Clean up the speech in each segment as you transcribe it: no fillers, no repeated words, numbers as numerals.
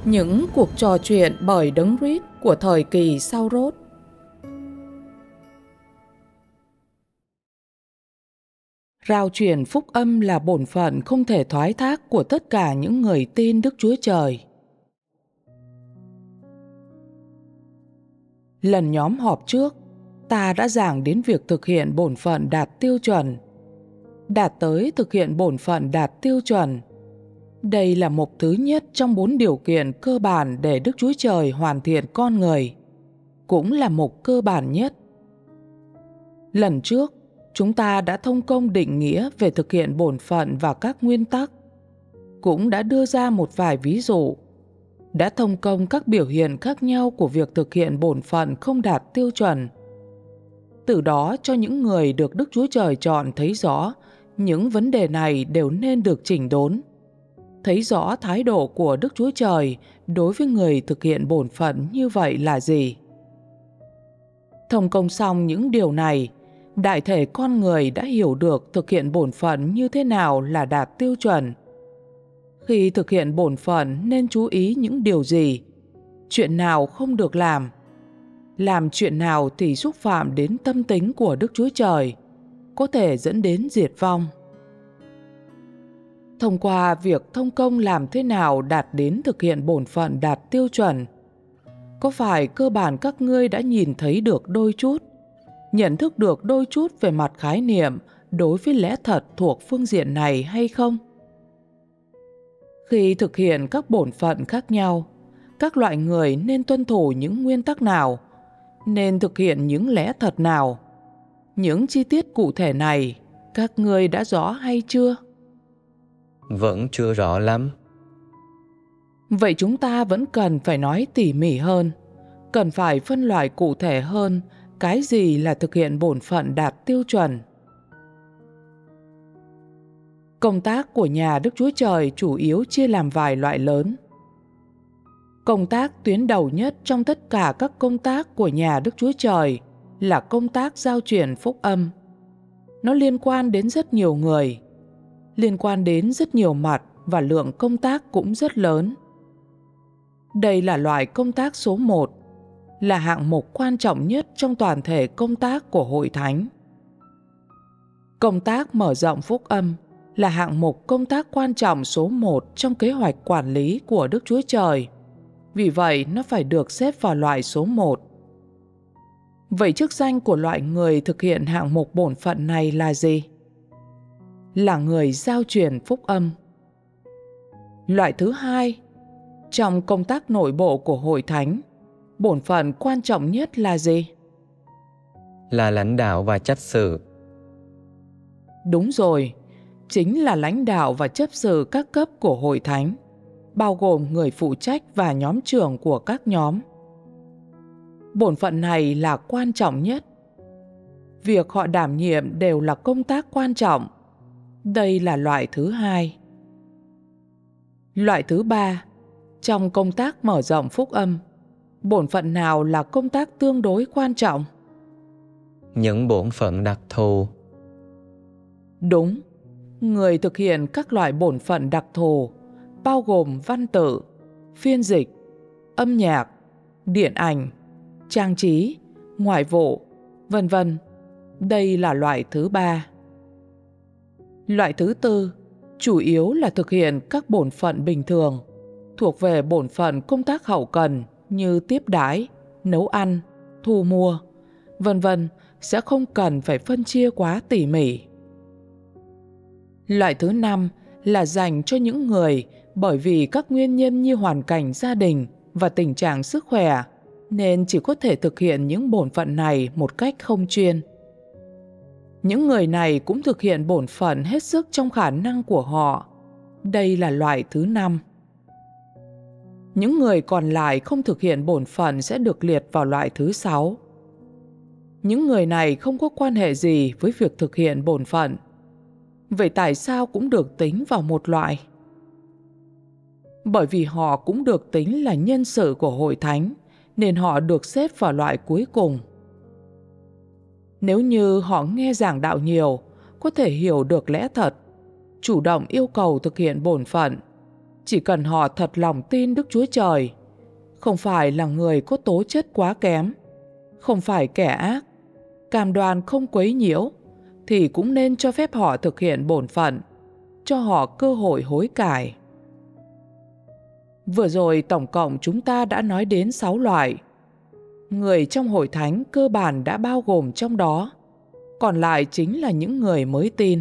Những cuộc trò chuyện bởi Đấng Christ của thời kỳ sau Rốt. Rao truyền phúc âm là bổn phận không thể thoái thác của tất cả những người tin Đức Chúa Trời. Lần nhóm họp trước, ta đã giảng đến việc thực hiện bổn phận đạt tiêu chuẩn. Đạt tới thực hiện bổn phận đạt tiêu chuẩn. Đây là mục thứ nhất trong 4 điều kiện cơ bản để Đức Chúa Trời hoàn thiện con người, cũng là mục cơ bản nhất. Lần trước, chúng ta đã thông công định nghĩa về thực hiện bổn phận và các nguyên tắc, cũng đã đưa ra một vài ví dụ, đã thông công các biểu hiện khác nhau của việc thực hiện bổn phận không đạt tiêu chuẩn. Từ đó cho những người được Đức Chúa Trời chọn thấy rõ những vấn đề này đều nên được chỉnh đốn, thấy rõ thái độ của Đức Chúa Trời đối với người thực hiện bổn phận như vậy là gì. Thông công xong những điều này, đại thể con người đã hiểu được thực hiện bổn phận như thế nào là đạt tiêu chuẩn. Khi thực hiện bổn phận nên chú ý những điều gì, chuyện nào không được làm chuyện nào thì xúc phạm đến tâm tính của Đức Chúa Trời, có thể dẫn đến diệt vong. Thông qua việc thông công làm thế nào đạt đến thực hiện bổn phận đạt tiêu chuẩn, có phải cơ bản các ngươi đã nhìn thấy được đôi chút, nhận thức được đôi chút về mặt khái niệm đối với lẽ thật thuộc phương diện này hay không? Khi thực hiện các bổn phận khác nhau, các loại người nên tuân thủ những nguyên tắc nào, nên thực hiện những lẽ thật nào? Những chi tiết cụ thể này, các ngươi đã rõ hay chưa? Vẫn chưa rõ lắm. Vậy chúng ta vẫn cần phải nói tỉ mỉ hơn, cần phải phân loại cụ thể hơn cái gì là thực hiện bổn phận đạt tiêu chuẩn. Công tác của nhà Đức Chúa Trời chủ yếu chia làm vài loại lớn. Công tác tuyến đầu nhất trong tất cả các công tác của nhà Đức Chúa Trời là công tác giao truyền phúc âm. Nó liên quan đến rất nhiều người, liên quan đến rất nhiều mặt và lượng công tác cũng rất lớn. Đây là loại công tác số 1, là hạng mục quan trọng nhất trong toàn thể công tác của Hội Thánh. Công tác mở rộng phúc âm là hạng mục công tác quan trọng số 1 trong kế hoạch quản lý của Đức Chúa Trời. Vì vậy, nó phải được xếp vào loại số 1. Vậy chức danh của loại người thực hiện hạng mục bổn phận này là gì? Là người giao truyền phúc âm. Loại thứ hai, trong công tác nội bộ của Hội Thánh, bổn phận quan trọng nhất là gì? Là lãnh đạo và chấp sự. Đúng rồi, chính là lãnh đạo và chấp sự các cấp của Hội Thánh, bao gồm người phụ trách và nhóm trưởng của các nhóm. Bổn phận này là quan trọng nhất. Việc họ đảm nhiệm đều là công tác quan trọng. Đây là loại thứ hai. Loại thứ ba, trong công tác mở rộng phúc âm, bổn phận nào là công tác tương đối quan trọng? Những bổn phận đặc thù. Đúng, người thực hiện các loại bổn phận đặc thù, bao gồm văn tự, phiên dịch, âm nhạc, điện ảnh, trang trí, ngoại vụ, vân vân. Đây là loại thứ ba. Loại thứ tư, chủ yếu là thực hiện các bổn phận bình thường, thuộc về bổn phận công tác hậu cần như tiếp đãi, nấu ăn, thu mua, vân vân, sẽ không cần phải phân chia quá tỉ mỉ. Loại thứ năm là dành cho những người bởi vì các nguyên nhân như hoàn cảnh gia đình và tình trạng sức khỏe nên chỉ có thể thực hiện những bổn phận này một cách không chuyên. Những người này cũng thực hiện bổn phận hết sức trong khả năng của họ. Đây là loại thứ năm. Những người còn lại không thực hiện bổn phận sẽ được liệt vào loại thứ 6. Những người này không có quan hệ gì với việc thực hiện bổn phận. Vậy tại sao cũng được tính vào một loại? Bởi vì họ cũng được tính là nhân sự của Hội Thánh, nên họ được xếp vào loại cuối cùng. Nếu như họ nghe giảng đạo nhiều, có thể hiểu được lẽ thật, chủ động yêu cầu thực hiện bổn phận, chỉ cần họ thật lòng tin Đức Chúa Trời, không phải là người có tố chất quá kém, không phải kẻ ác, cam đoan không quấy nhiễu, thì cũng nên cho phép họ thực hiện bổn phận, cho họ cơ hội hối cải. Vừa rồi tổng cộng chúng ta đã nói đến 6 loại. Người trong hội thánh cơ bản đã bao gồm trong đó, còn lại chính là những người mới tin.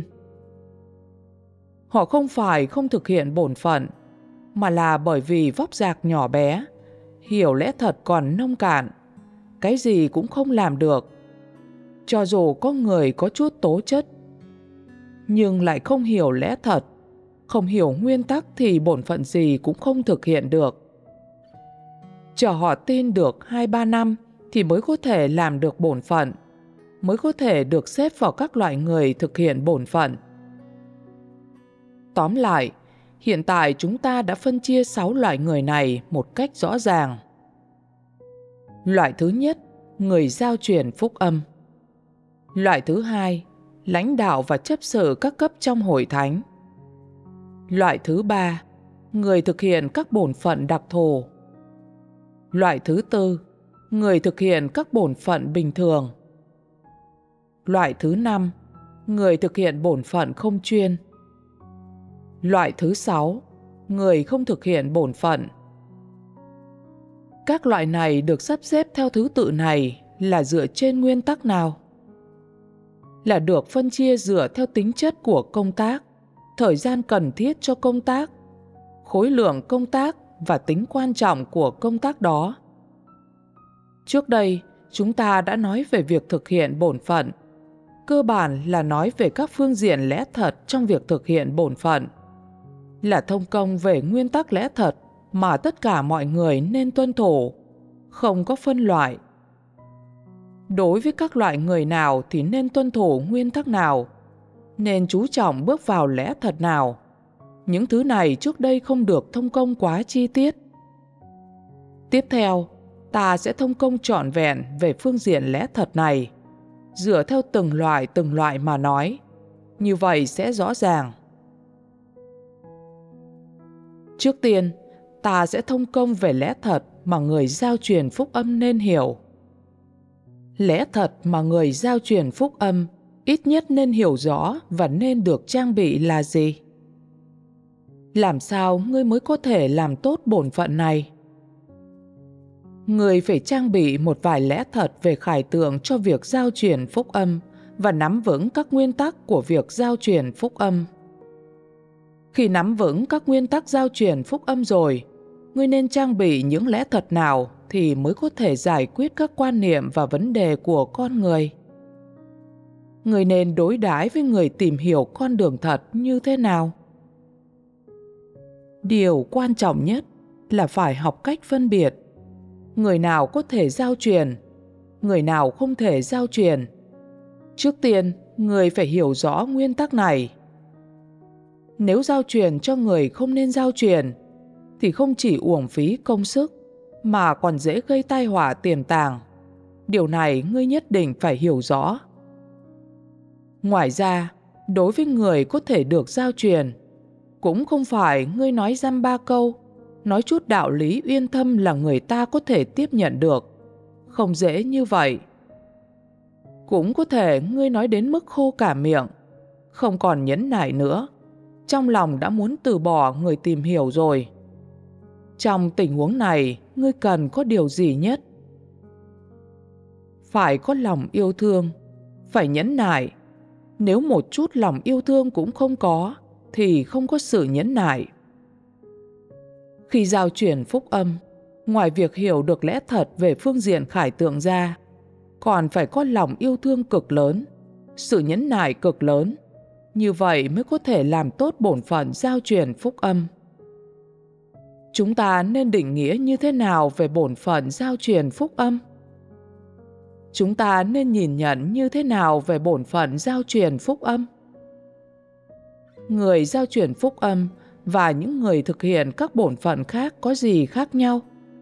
Họ không phải không thực hiện bổn phận, mà là bởi vì vóc dạc nhỏ bé, hiểu lẽ thật còn nông cạn, cái gì cũng không làm được. Cho dù có người có chút tố chất, nhưng lại không hiểu lẽ thật, không hiểu nguyên tắc thì bổn phận gì cũng không thực hiện được. Chờ họ tin được 2-3 năm thì mới có thể làm được bổn phận, mới có thể được xếp vào các loại người thực hiện bổn phận. Tóm lại, hiện tại chúng ta đã phân chia 6 loại người này một cách rõ ràng. Loại thứ nhất, người giao truyền phúc âm. Loại thứ hai, lãnh đạo và chấp sự các cấp trong hội thánh. Loại thứ ba, người thực hiện các bổn phận đặc thù. Loại thứ tư, người thực hiện các bổn phận bình thường. Loại thứ năm, người thực hiện bổn phận không chuyên. Loại thứ 6, người không thực hiện bổn phận. Các loại này được sắp xếp theo thứ tự này là dựa trên nguyên tắc nào? Là được phân chia dựa theo tính chất của công tác, thời gian cần thiết cho công tác, khối lượng công tác và tính quan trọng của công tác đó. Trước đây, chúng ta đã nói về việc thực hiện bổn phận. Cơ bản là nói về các phương diện lẽ thật trong việc thực hiện bổn phận, là thông công về nguyên tắc lẽ thật mà tất cả mọi người nên tuân thủ, không có phân loại. Đối với các loại người nào thì nên tuân thủ nguyên tắc nào, nên chú trọng bước vào lẽ thật nào. Những thứ này trước đây không được thông công quá chi tiết. Tiếp theo, ta sẽ thông công trọn vẹn về phương diện lẽ thật này, dựa theo từng loại mà nói. Như vậy sẽ rõ ràng. Trước tiên, ta sẽ thông công về lẽ thật mà người giao truyền phúc âm nên hiểu. Lẽ thật mà người giao truyền phúc âm ít nhất nên hiểu rõ và nên được trang bị là gì? Làm sao ngươi mới có thể làm tốt bổn phận này? Ngươi phải trang bị một vài lẽ thật về khải tượng cho việc giao truyền phúc âm và nắm vững các nguyên tắc của việc giao truyền phúc âm. Khi nắm vững các nguyên tắc giao truyền phúc âm rồi, ngươi nên trang bị những lẽ thật nào thì mới có thể giải quyết các quan niệm và vấn đề của con người. Ngươi nên đối đãi với người tìm hiểu con đường thật như thế nào? Điều quan trọng nhất là phải học cách phân biệt người nào có thể giao truyền, người nào không thể giao truyền. Trước tiên, người phải hiểu rõ nguyên tắc này. Nếu giao truyền cho người không nên giao truyền, thì không chỉ uổng phí công sức, mà còn dễ gây tai họa tiềm tàng. Điều này ngươi nhất định phải hiểu rõ. Ngoài ra, đối với người có thể được giao truyền, cũng không phải ngươi nói dăm ba câu, nói chút đạo lý uyên thâm là người ta có thể tiếp nhận được. Không dễ như vậy. Cũng có thể ngươi nói đến mức khô cả miệng, không còn nhẫn nại nữa, trong lòng đã muốn từ bỏ người tìm hiểu rồi. Trong tình huống này, ngươi cần có điều gì nhất? Phải có lòng yêu thương, phải nhẫn nại. Nếu một chút lòng yêu thương cũng không có, thì không có sự nhẫn nại. Khi giao truyền phúc âm, ngoài việc hiểu được lẽ thật về phương diện khải tượng ra, còn phải có lòng yêu thương cực lớn, sự nhẫn nại cực lớn. Như vậy mới có thể làm tốt bổn phận giao truyền phúc âm. Chúng ta nên định nghĩa như thế nào về bổn phận giao truyền phúc âm? Chúng ta nên nhìn nhận như thế nào về bổn phận giao truyền phúc âm? Người giao truyền phúc âm và những người thực hiện các bổn phận khác có gì khác nhau?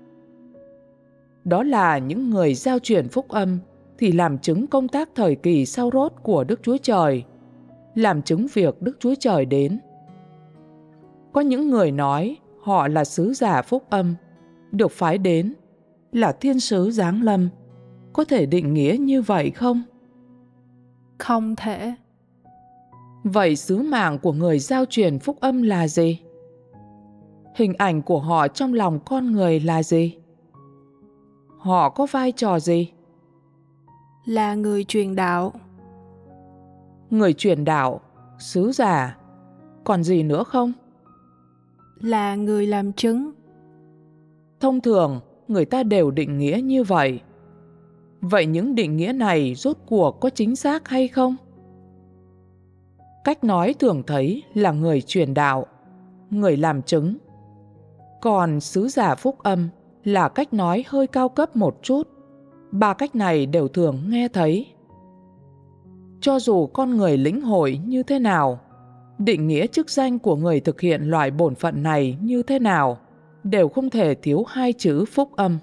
Đó là những người giao truyền phúc âm thì làm chứng công tác thời kỳ sau rốt của Đức Chúa Trời, làm chứng việc Đức Chúa Trời đến. Có những người nói họ là sứ giả phúc âm, được phái đến, là thiên sứ giáng lâm. Có thể định nghĩa như vậy không? Không thể. Vậy sứ mạng của người giao truyền phúc âm là gì? Hình ảnh của họ trong lòng con người là gì? Họ có vai trò gì? Là người truyền đạo. Người truyền đạo, sứ giả, còn gì nữa không? Là người làm chứng. Thông thường, người ta đều định nghĩa như vậy. Vậy những định nghĩa này rốt cuộc có chính xác hay không? Cách nói thường thấy là người truyền đạo, người làm chứng. Còn sứ giả phúc âm là cách nói hơi cao cấp một chút. Ba cách này đều thường nghe thấy. Cho dù con người lĩnh hội như thế nào, định nghĩa chức danh của người thực hiện loại bổn phận này như thế nào, đều không thể thiếu hai chữ phúc âm.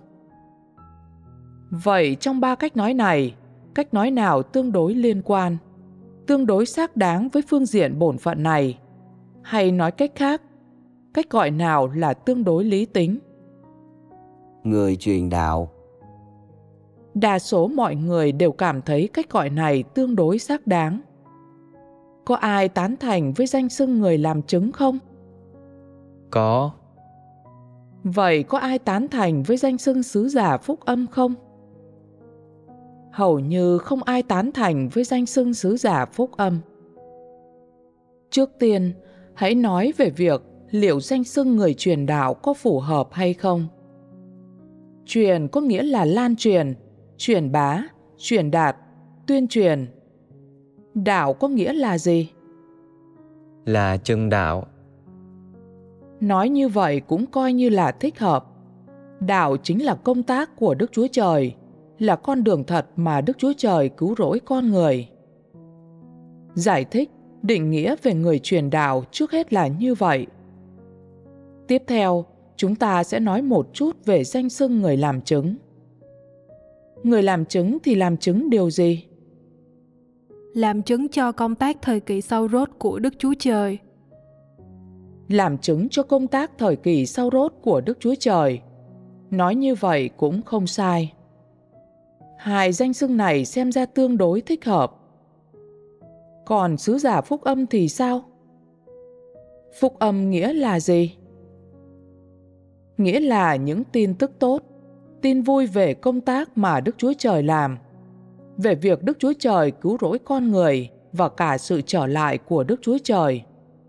Vậy trong ba cách nói này, cách nói nào tương đối liên quan, tương đối xác đáng với phương diện bổn phận này? Hay nói cách khác, cách gọi nào là tương đối lý tính? Người truyền đạo. Đa số mọi người đều cảm thấy cách gọi này tương đối xác đáng. Có ai tán thành với danh xưng người làm chứng không? Có. Vậy có ai tán thành với danh xưng sứ giả phúc âm không? Hầu như không ai tán thành với danh xưng sứ giả phúc âm. Trước tiên, hãy nói về việc liệu danh xưng người truyền đạo có phù hợp hay không. Truyền có nghĩa là lan truyền, truyền bá, truyền đạt, tuyên truyền. Đạo có nghĩa là gì? Là chứng đạo. Nói như vậy cũng coi như là thích hợp. Đạo chính là công tác của Đức Chúa Trời, là con đường thật mà Đức Chúa Trời cứu rỗi con người. Giải thích, định nghĩa về người truyền đạo trước hết là như vậy. Tiếp theo, chúng ta sẽ nói một chút về danh xưng người làm chứng. Người làm chứng thì làm chứng điều gì? Làm chứng cho công tác thời kỳ sau rốt của Đức Chúa Trời. Làm chứng cho công tác thời kỳ sau rốt của Đức Chúa Trời. Nói như vậy cũng không sai. Hai danh xưng này xem ra tương đối thích hợp. Còn sứ giả phúc âm thì sao? Phúc âm nghĩa là gì? Nghĩa là những tin tức tốt, tin vui về công tác mà Đức Chúa Trời làm, về việc Đức Chúa Trời cứu rỗi con người và cả sự trở lại của Đức Chúa Trời.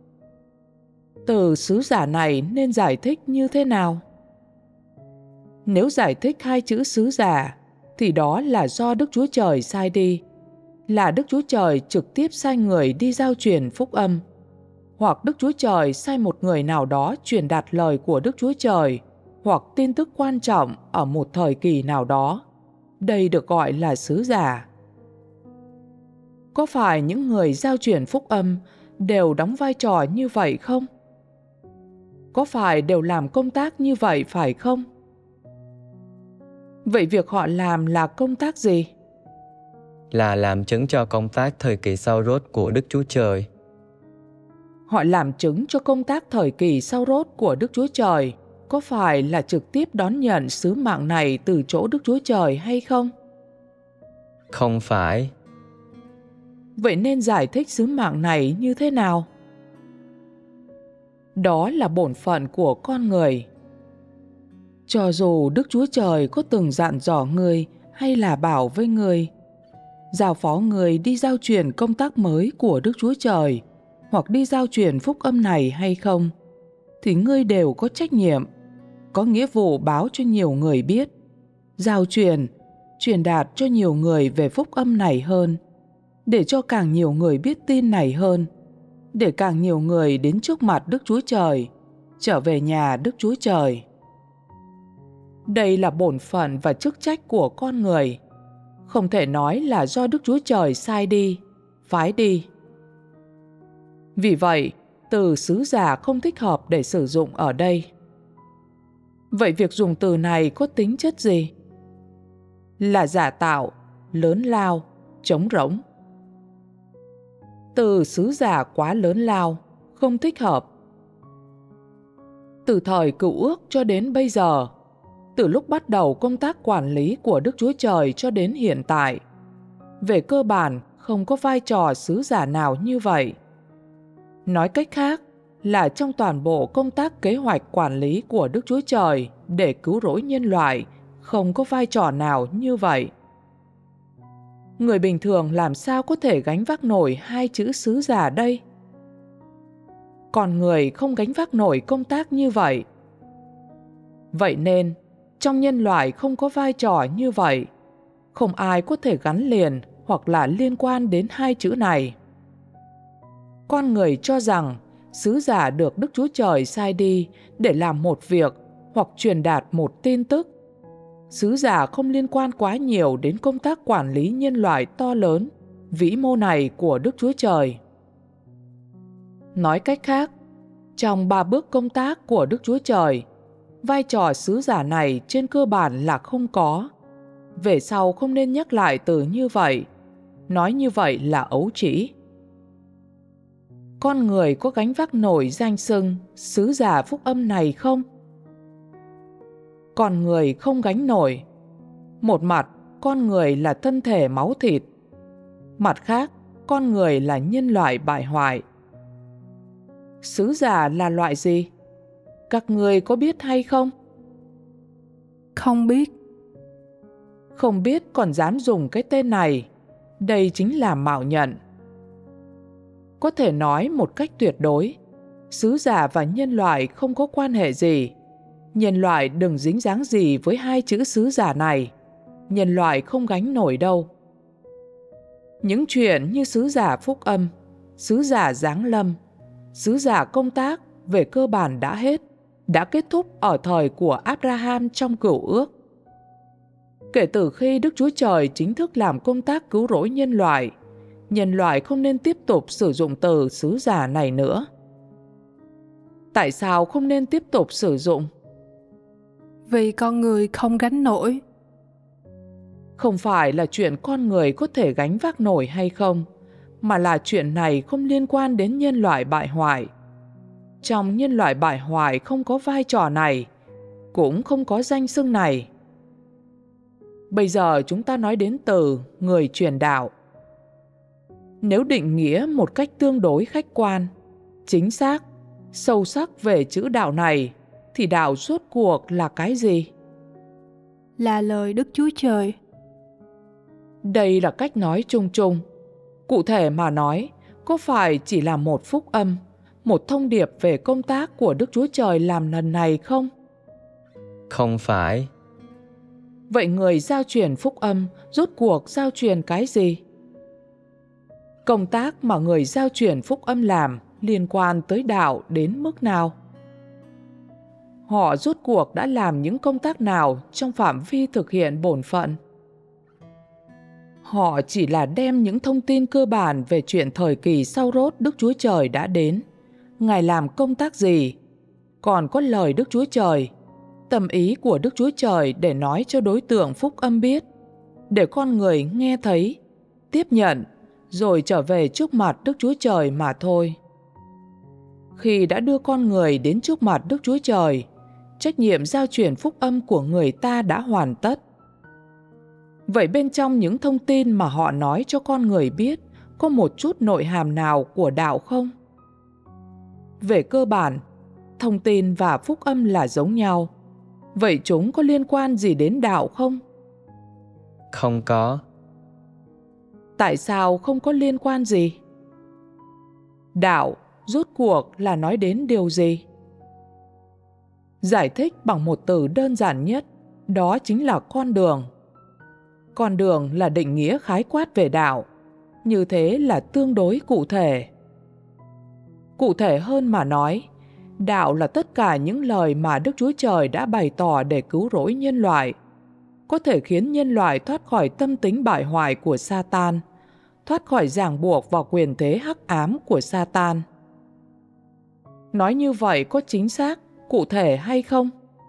Từ sứ giả này nên giải thích như thế nào? Nếu giải thích hai chữ sứ giả, thì đó là do Đức Chúa Trời sai đi, là Đức Chúa Trời trực tiếp sai người đi giao truyền phúc âm, hoặc Đức Chúa Trời sai một người nào đó truyền đạt lời của Đức Chúa Trời, hoặc tin tức quan trọng ở một thời kỳ nào đó. Đây được gọi là sứ giả. Có phải những người giao truyền phúc âm đều đóng vai trò như vậy không? Có phải đều làm công tác như vậy phải không? Vậy việc họ làm là công tác gì? Là làm chứng cho công tác thời kỳ sau rốt của Đức Chúa Trời. Họ làm chứng cho công tác thời kỳ sau rốt của Đức Chúa Trời. Có phải là trực tiếp đón nhận sứ mạng này từ chỗ Đức Chúa Trời hay không? Không phải. Vậy nên giải thích sứ mạng này như thế nào? Đó là bổn phận của con người. Cho dù Đức Chúa Trời có từng dặn dò người hay là bảo với người, giao phó người đi giao truyền công tác mới của Đức Chúa Trời, hoặc đi giao truyền phúc âm này hay không, thì ngươi đều có trách nhiệm, có nghĩa vụ báo cho nhiều người biết, giao truyền đạt cho nhiều người về phúc âm này hơn, để cho càng nhiều người biết tin này hơn, để càng nhiều người đến trước mặt Đức Chúa Trời, trở về nhà Đức Chúa Trời. Đây là bổn phận và chức trách của con người, không thể nói là do Đức Chúa Trời sai đi, phái đi. Vì vậy, từ sứ giả không thích hợp để sử dụng ở đây. Vậy việc dùng từ này có tính chất gì? Là giả tạo, lớn lao, trống rỗng. Từ sứ giả quá lớn lao, không thích hợp. Từ thời Cựu Ước cho đến bây giờ, từ lúc bắt đầu công tác quản lý của Đức Chúa Trời cho đến hiện tại, về cơ bản không có vai trò sứ giả nào như vậy. Nói cách khác là trong toàn bộ công tác kế hoạch quản lý của Đức Chúa Trời để cứu rỗi nhân loại, không có vai trò nào như vậy. Người bình thường làm sao có thể gánh vác nổi hai chữ sứ giả đây? Còn người không gánh vác nổi công tác như vậy. Vậy nên, trong nhân loại không có vai trò như vậy, không ai có thể gắn liền hoặc là liên quan đến hai chữ này. Con người cho rằng sứ giả được Đức Chúa Trời sai đi để làm một việc hoặc truyền đạt một tin tức. Sứ giả không liên quan quá nhiều đến công tác quản lý nhân loại to lớn, vĩ mô này của Đức Chúa Trời. Nói cách khác, trong 3 bước công tác của Đức Chúa Trời, vai trò sứ giả này trên cơ bản là không có. Về sau không nên nhắc lại từ như vậy. Nói như vậy là ấu trĩ. Con người có gánh vác nổi danh xưng sứ giả phúc âm này không? Con người không gánh nổi. Một mặt, con người là thân thể máu thịt. Mặt khác, con người là nhân loại bại hoại. Sứ giả là loại gì? Các người có biết hay không? Không biết. Không biết còn dám dùng cái tên này. Đây chính là mạo nhận. Có thể nói một cách tuyệt đối, sứ giả và nhân loại không có quan hệ gì. Nhân loại đừng dính dáng gì với hai chữ sứ giả này. Nhân loại không gánh nổi đâu. Những chuyện như sứ giả phúc âm, sứ giả giáng lâm, sứ giả công tác về cơ bản đã hết, đã kết thúc ở thời của Abraham trong Cựu Ước. Kể từ khi Đức Chúa Trời chính thức làm công tác cứu rỗi nhân loại không nên tiếp tục sử dụng từ sứ giả này nữa. Tại sao không nên tiếp tục sử dụng? Vì con người không gánh nổi. Không phải là chuyện con người có thể gánh vác nổi hay không, mà là chuyện này không liên quan đến nhân loại bại hoại. Trong nhân loại bại hoại không có vai trò này, cũng không có danh xưng này. Bây giờ chúng ta nói đến từ người truyền đạo. Nếu định nghĩa một cách tương đối khách quan, chính xác, sâu sắc về chữ đạo này, thì đạo rốt cuộc là cái gì? Là lời Đức Chúa Trời. Đây là cách nói chung chung. Cụ thể mà nói, có phải chỉ là một phúc âm, một thông điệp về công tác của Đức Chúa Trời làm lần này không? Không phải. Vậy người giao truyền phúc âm rốt cuộc giao truyền cái gì? Công tác mà người giao truyền phúc âm làm liên quan tới đạo đến mức nào? Họ rốt cuộc đã làm những công tác nào trong phạm vi thực hiện bổn phận? Họ chỉ là đem những thông tin cơ bản về chuyện thời kỳ sau rốt Đức Chúa Trời đã đến. Ngài làm công tác gì? Còn có lời Đức Chúa Trời, tâm ý của Đức Chúa Trời để nói cho đối tượng phúc âm biết, để con người nghe thấy, tiếp nhận, rồi trở về trước mặt Đức Chúa Trời mà thôi. Khi đã đưa con người đến trước mặt Đức Chúa Trời, trách nhiệm giao truyền phúc âm của người ta đã hoàn tất. Vậy bên trong những thông tin mà họ nói cho con người biết có một chút nội hàm nào của đạo không? Về cơ bản, thông tin và phúc âm là giống nhau. Vậy chúng có liên quan gì đến đạo không? Không có. Tại sao không có liên quan gì? Đạo rốt cuộc là nói đến điều gì? Giải thích bằng một từ đơn giản nhất, đó chính là con đường. Con đường là định nghĩa khái quát về đạo, như thế là tương đối cụ thể. Cụ thể hơn mà nói, đạo là tất cả những lời mà Đức Chúa Trời đã bày tỏ để cứu rỗi nhân loại, có thể khiến nhân loại thoát khỏi tâm tính bại hoại của Sa-tan, thoát khỏi ràng buộc và quyền thế hắc ám của Sa-tan. Nói như vậy có chính xác, cụ thể hay không?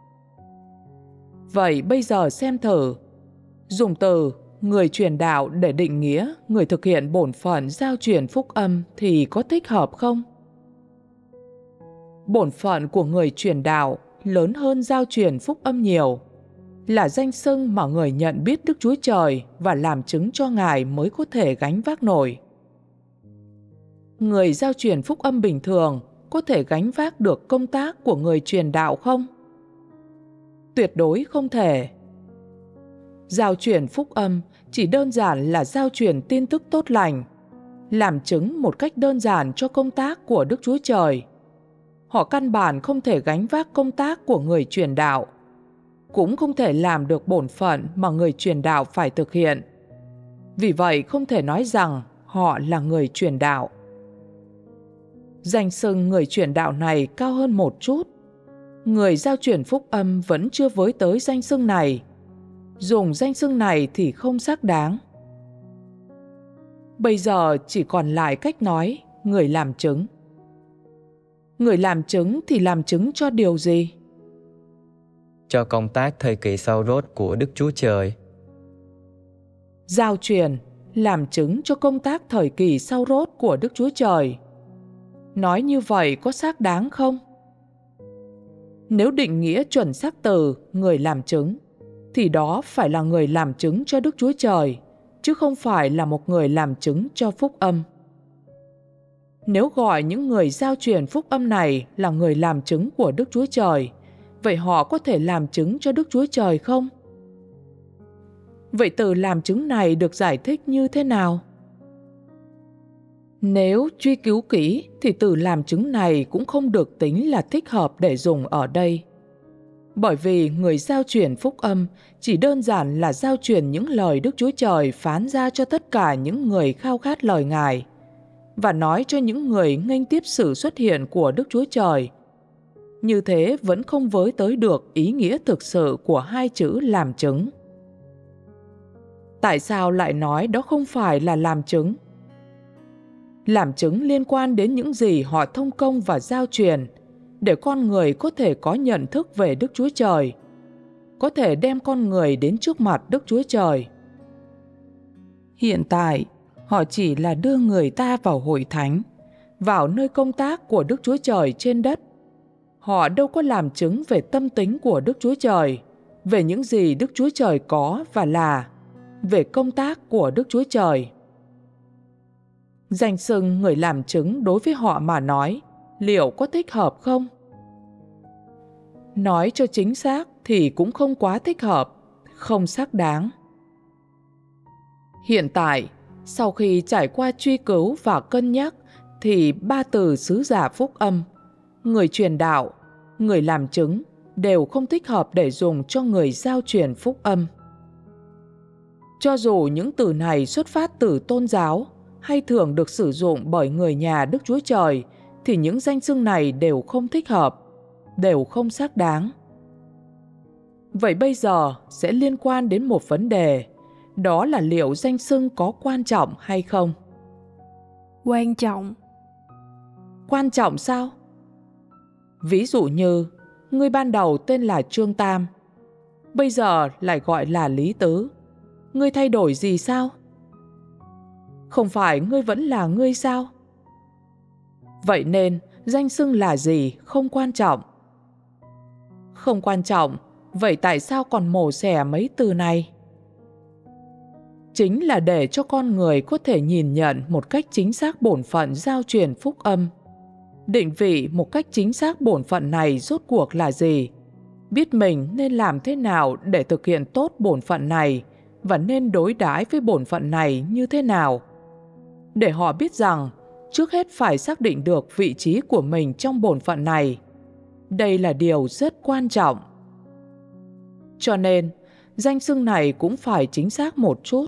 Vậy bây giờ xem thử, dùng từ người truyền đạo để định nghĩa người thực hiện bổn phận giao truyền phúc âm thì có thích hợp không? Bổn phận của người truyền đạo lớn hơn giao truyền phúc âm nhiều, là danh xưng mà người nhận biết Đức Chúa Trời và làm chứng cho Ngài mới có thể gánh vác nổi. Người giao truyền phúc âm bình thường có thể gánh vác được công tác của người truyền đạo không? Tuyệt đối không thể. Giao truyền phúc âm chỉ đơn giản là giao truyền tin tức tốt lành, làm chứng một cách đơn giản cho công tác của Đức Chúa Trời. Họ căn bản không thể gánh vác công tác của người truyền đạo, cũng không thể làm được bổn phận mà người truyền đạo phải thực hiện. Vì vậy không thể nói rằng họ là người truyền đạo. Danh xưng người truyền đạo này cao hơn một chút. Người giao truyền phúc âm vẫn chưa với tới danh xưng này. Dùng danh xưng này thì không xác đáng. Bây giờ chỉ còn lại cách nói người làm chứng. Người làm chứng thì làm chứng cho điều gì? Cho công tác thời kỳ sau rốt của Đức Chúa Trời. Giao truyền làm chứng cho công tác thời kỳ sau rốt của Đức Chúa Trời. Nói như vậy có xác đáng không? Nếu định nghĩa chuẩn xác từ người làm chứng, thì đó phải là người làm chứng cho Đức Chúa Trời, chứ không phải là một người làm chứng cho phúc âm. Nếu gọi những người giao truyền phúc âm này là người làm chứng của Đức Chúa Trời, vậy họ có thể làm chứng cho Đức Chúa Trời không? Vậy từ làm chứng này được giải thích như thế nào? Nếu truy cứu kỹ thì từ làm chứng này cũng không được tính là thích hợp để dùng ở đây. Bởi vì người giao truyền phúc âm chỉ đơn giản là giao truyền những lời Đức Chúa Trời phán ra cho tất cả những người khao khát lời Ngài, và nói cho những người nghênh tiếp sự xuất hiện của Đức Chúa Trời. Như thế vẫn không với tới được ý nghĩa thực sự của hai chữ làm chứng. Tại sao lại nói đó không phải là làm chứng? Làm chứng liên quan đến những gì họ thông công và giao truyền, để con người có thể có nhận thức về Đức Chúa Trời, có thể đem con người đến trước mặt Đức Chúa Trời. Hiện tại, họ chỉ là đưa người ta vào hội thánh, vào nơi công tác của Đức Chúa Trời trên đất. Họ đâu có làm chứng về tâm tính của Đức Chúa Trời, về những gì Đức Chúa Trời có và là, về công tác của Đức Chúa Trời. Danh xưng người làm chứng đối với họ mà nói, liệu có thích hợp không? Nói cho chính xác thì cũng không quá thích hợp, không xác đáng. Hiện tại, sau khi trải qua truy cứu và cân nhắc, thì ba từ sứ giả phúc âm, người truyền đạo, người làm chứng đều không thích hợp để dùng cho người giao truyền phúc âm. Cho dù những từ này xuất phát từ tôn giáo hay thường được sử dụng bởi người nhà Đức Chúa Trời, thì những danh xưng này đều không thích hợp, đều không xác đáng. Vậy bây giờ sẽ liên quan đến một vấn đề, đó là liệu danh xưng có quan trọng hay không? Quan trọng. Quan trọng sao? Ví dụ như, ngươi ban đầu tên là Trương Tam, bây giờ lại gọi là Lý Tứ. Ngươi thay đổi gì sao? Không phải ngươi vẫn là ngươi sao? Vậy nên, danh xưng là gì không quan trọng. Không quan trọng, vậy tại sao còn mổ xẻ mấy từ này? Chính là để cho con người có thể nhìn nhận một cách chính xác bổn phận giao truyền phúc âm, định vị một cách chính xác bổn phận này rốt cuộc là gì, biết mình nên làm thế nào để thực hiện tốt bổn phận này và nên đối đãi với bổn phận này như thế nào. Để họ biết rằng, trước hết phải xác định được vị trí của mình trong bổn phận này. Đây là điều rất quan trọng. Cho nên, danh xưng này cũng phải chính xác một chút.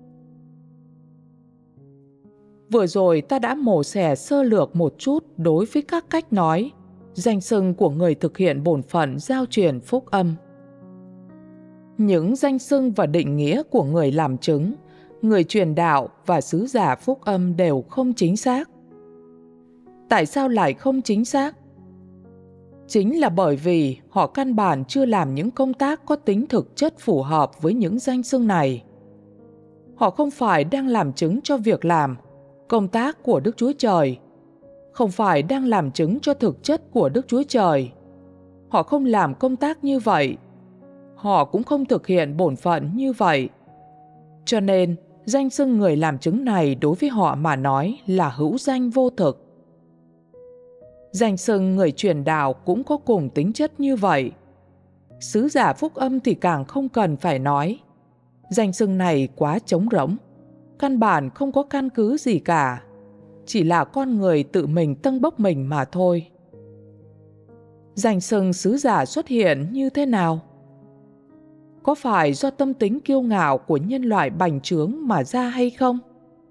Vừa rồi ta đã mổ xẻ sơ lược một chút đối với các cách nói, danh xưng của người thực hiện bổn phận giao truyền phúc âm. Những danh xưng và định nghĩa của người làm chứng, người truyền đạo và sứ giả phúc âm đều không chính xác. Tại sao lại không chính xác? Chính là bởi vì họ căn bản chưa làm những công tác có tính thực chất phù hợp với những danh xưng này. Họ không phải đang làm chứng cho việc làm, công tác của Đức Chúa Trời, không phải đang làm chứng cho thực chất của Đức Chúa Trời. Họ không làm công tác như vậy. Họ cũng không thực hiện bổn phận như vậy. Cho nên, danh xưng người làm chứng này đối với họ mà nói là hữu danh vô thực. Danh xưng người truyền đạo cũng có cùng tính chất như vậy. Sứ giả phúc âm thì càng không cần phải nói. Danh xưng này quá trống rỗng, căn bản không có căn cứ gì cả, chỉ là con người tự mình tâng bốc mình mà thôi. Danh xưng sứ giả xuất hiện như thế nào? Có phải do tâm tính kiêu ngạo của nhân loại bành trướng mà ra hay không?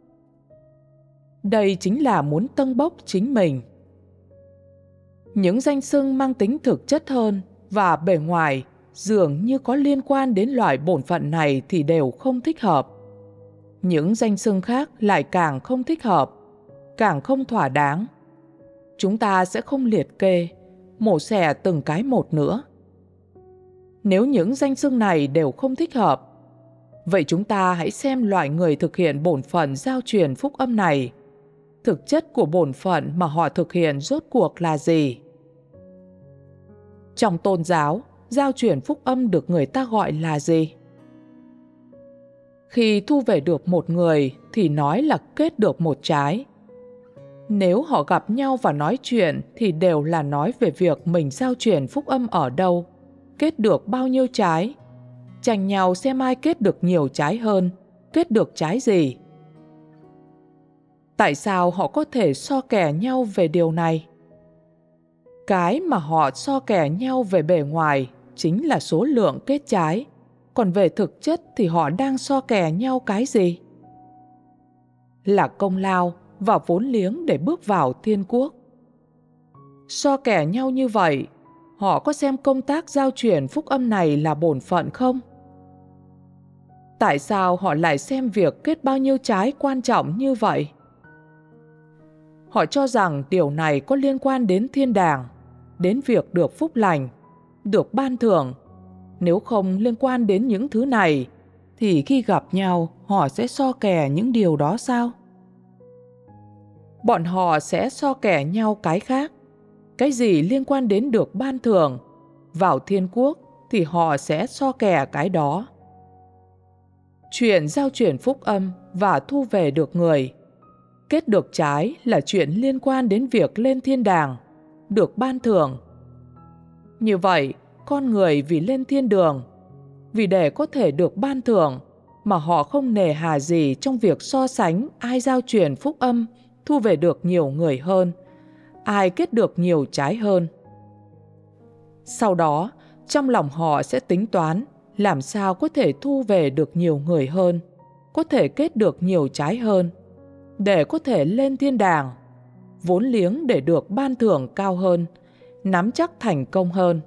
Đây chính là muốn tâng bốc chính mình. Những danh xưng mang tính thực chất hơn và bề ngoài dường như có liên quan đến loại bổn phận này thì đều không thích hợp. Những danh xưng khác lại càng không thích hợp, càng không thỏa đáng. Chúng ta sẽ không liệt kê, mổ xẻ từng cái một nữa. Nếu những danh xưng này đều không thích hợp, vậy chúng ta hãy xem loại người thực hiện bổn phận giao truyền phúc âm này. Thực chất của bổn phận mà họ thực hiện rốt cuộc là gì? Trong tôn giáo, giao truyền phúc âm được người ta gọi là gì? Khi thu về được một người thì nói là kết được một trái. Nếu họ gặp nhau và nói chuyện thì đều là nói về việc mình giao truyền phúc âm ở đâu, kết được bao nhiêu trái, tranh nhau xem ai kết được nhiều trái hơn, kết được trái gì. Tại sao họ có thể so kè nhau về điều này? Cái mà họ so kè nhau về bề ngoài chính là số lượng kết trái, còn về thực chất thì họ đang so kè nhau cái gì? Là công lao và vốn liếng để bước vào thiên quốc. So kè nhau như vậy, họ có xem công tác giao truyền phúc âm này là bổn phận không? Tại sao họ lại xem việc kết bao nhiêu trái quan trọng như vậy? Họ cho rằng điều này có liên quan đến thiên đàng, đến việc được phúc lành, được ban thưởng. Nếu không liên quan đến những thứ này, thì khi gặp nhau họ sẽ so kè những điều đó sao? Bọn họ sẽ so kè nhau cái khác. Cái gì liên quan đến được ban thưởng, vào thiên quốc thì họ sẽ so kè cái đó. Chuyện giao truyền phúc âm và thu về được người, kết được trái là chuyện liên quan đến việc lên thiên đàng, được ban thưởng. Như vậy, con người vì lên thiên đường, vì để có thể được ban thưởng mà họ không nề hà gì trong việc so sánh ai giao truyền phúc âm thu về được nhiều người hơn, ai kết được nhiều trái hơn. Sau đó, trong lòng họ sẽ tính toán làm sao có thể thu về được nhiều người hơn, có thể kết được nhiều trái hơn, để có thể lên thiên đàng, vốn liếng để được ban thưởng cao hơn, nắm chắc thành công hơn.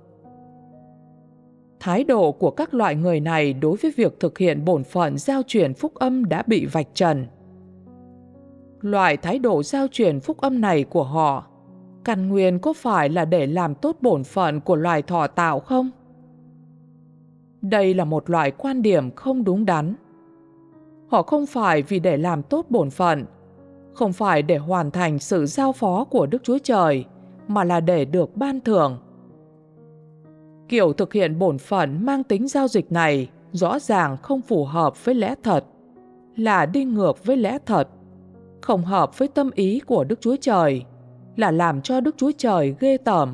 Thái độ của các loại người này đối với việc thực hiện bổn phận giao truyền phúc âm đã bị vạch trần. Loại thái độ giao truyền phúc âm này của họ, căn nguyên có phải là để làm tốt bổn phận của loài thọ tạo không? Đây là một loại quan điểm không đúng đắn. Họ không phải vì để làm tốt bổn phận, không phải để hoàn thành sự giao phó của Đức Chúa Trời, mà là để được ban thưởng. Kiểu thực hiện bổn phận mang tính giao dịch này rõ ràng không phù hợp với lẽ thật, là đi ngược với lẽ thật, không hợp với tâm ý của Đức Chúa Trời, là làm cho Đức Chúa Trời ghê tởm.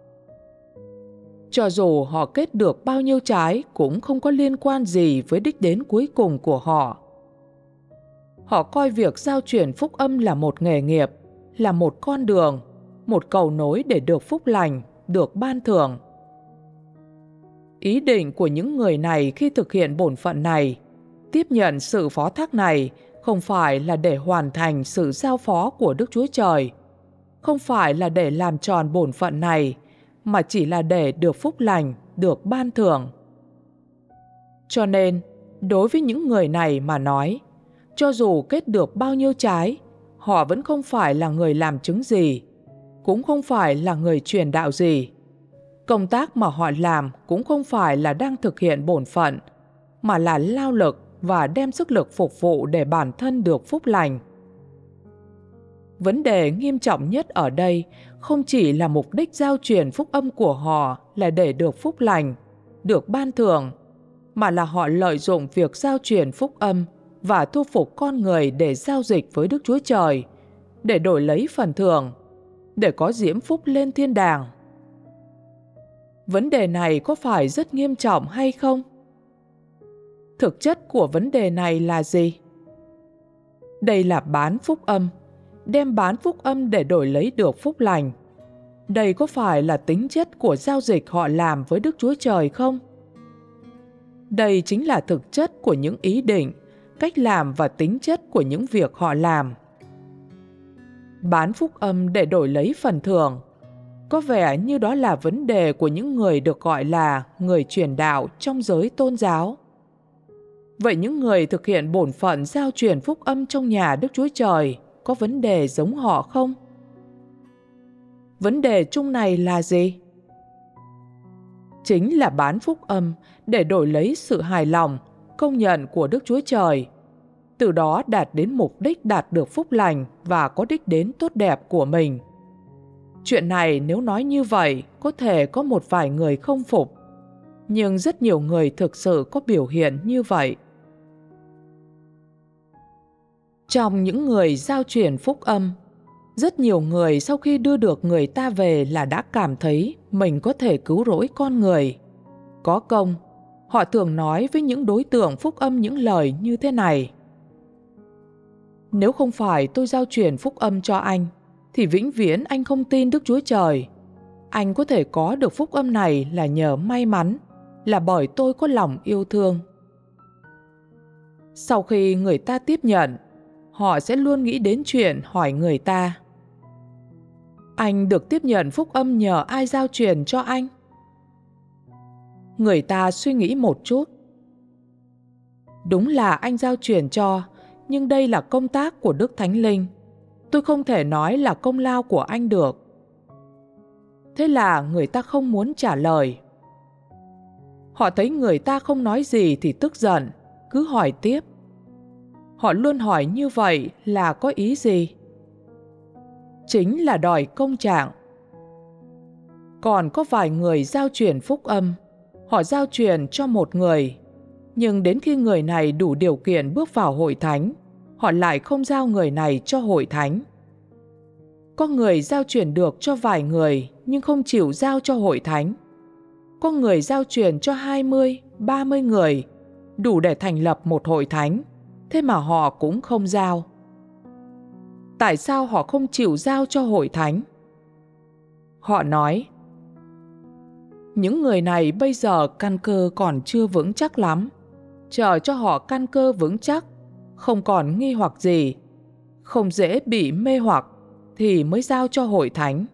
Cho dù họ kết được bao nhiêu trái cũng không có liên quan gì với đích đến cuối cùng của họ. Họ coi việc giao truyền phúc âm là một nghề nghiệp, là một con đường, một cầu nối để được phúc lành, được ban thưởng. Ý định của những người này khi thực hiện bổn phận này, tiếp nhận sự phó thác này, không phải là để hoàn thành sự giao phó của Đức Chúa Trời, không phải là để làm tròn bổn phận này, mà chỉ là để được phúc lành, được ban thưởng. Cho nên, đối với những người này mà nói, cho dù kết được bao nhiêu trái, họ vẫn không phải là người làm chứng gì, cũng không phải là người truyền đạo gì. Công tác mà họ làm cũng không phải là đang thực hiện bổn phận, mà là lao lực và đem sức lực phục vụ để bản thân được phúc lành. Vấn đề nghiêm trọng nhất ở đây không chỉ là mục đích giao truyền phúc âm của họ là để được phúc lành, được ban thưởng, mà là họ lợi dụng việc giao truyền phúc âm và thu phục con người để giao dịch với Đức Chúa Trời, để đổi lấy phần thưởng, để có diễm phúc lên thiên đàng. Vấn đề này có phải rất nghiêm trọng hay không? Thực chất của vấn đề này là gì? Đây là bán phúc âm, đem bán phúc âm để đổi lấy được phúc lành. Đây có phải là tính chất của giao dịch họ làm với Đức Chúa Trời không? Đây chính là thực chất của những ý định, cách làm và tính chất của những việc họ làm. Bán phúc âm để đổi lấy phần thưởng. Có vẻ như đó là vấn đề của những người được gọi là người truyền đạo trong giới tôn giáo. Vậy những người thực hiện bổn phận giao truyền phúc âm trong nhà Đức Chúa Trời có vấn đề giống họ không? Vấn đề chung này là gì? Chính là bán phúc âm để đổi lấy sự hài lòng, công nhận của Đức Chúa Trời, từ đó đạt đến mục đích đạt được phúc lành và có đích đến tốt đẹp của mình. Chuyện này nếu nói như vậy, có thể có một vài người không phục, nhưng rất nhiều người thực sự có biểu hiện như vậy. Trong những người giao truyền phúc âm, rất nhiều người sau khi đưa được người ta về là đã cảm thấy mình có thể cứu rỗi con người. Có công, họ thường nói với những đối tượng phúc âm những lời như thế này: nếu không phải tôi giao truyền phúc âm cho anh, thì vĩnh viễn anh không tin Đức Chúa Trời. Anh có thể có được phúc âm này là nhờ may mắn, là bởi tôi có lòng yêu thương. Sau khi người ta tiếp nhận, họ sẽ luôn nghĩ đến chuyện hỏi người ta: anh được tiếp nhận phúc âm nhờ ai giao truyền cho anh? Người ta suy nghĩ một chút. Đúng là anh giao truyền cho, nhưng đây là công tác của Đức Thánh Linh. Tôi không thể nói là công lao của anh được. Thế là người ta không muốn trả lời. Họ thấy người ta không nói gì thì tức giận, cứ hỏi tiếp. Họ luôn hỏi như vậy là có ý gì? Chính là đòi công trạng. Còn có vài người giao truyền phúc âm, họ giao truyền cho một người, nhưng đến khi người này đủ điều kiện bước vào hội thánh, họ lại không giao người này cho hội thánh. Có người giao truyền được cho vài người nhưng không chịu giao cho hội thánh. Có người giao truyền cho 20, 30 người, đủ để thành lập một hội thánh, thế mà họ cũng không giao. Tại sao họ không chịu giao cho hội thánh? Họ nói: những người này bây giờ căn cơ còn chưa vững chắc lắm. Chờ cho họ căn cơ vững chắc, không còn nghi hoặc gì, không dễ bị mê hoặc, thì mới giao cho hội thánh.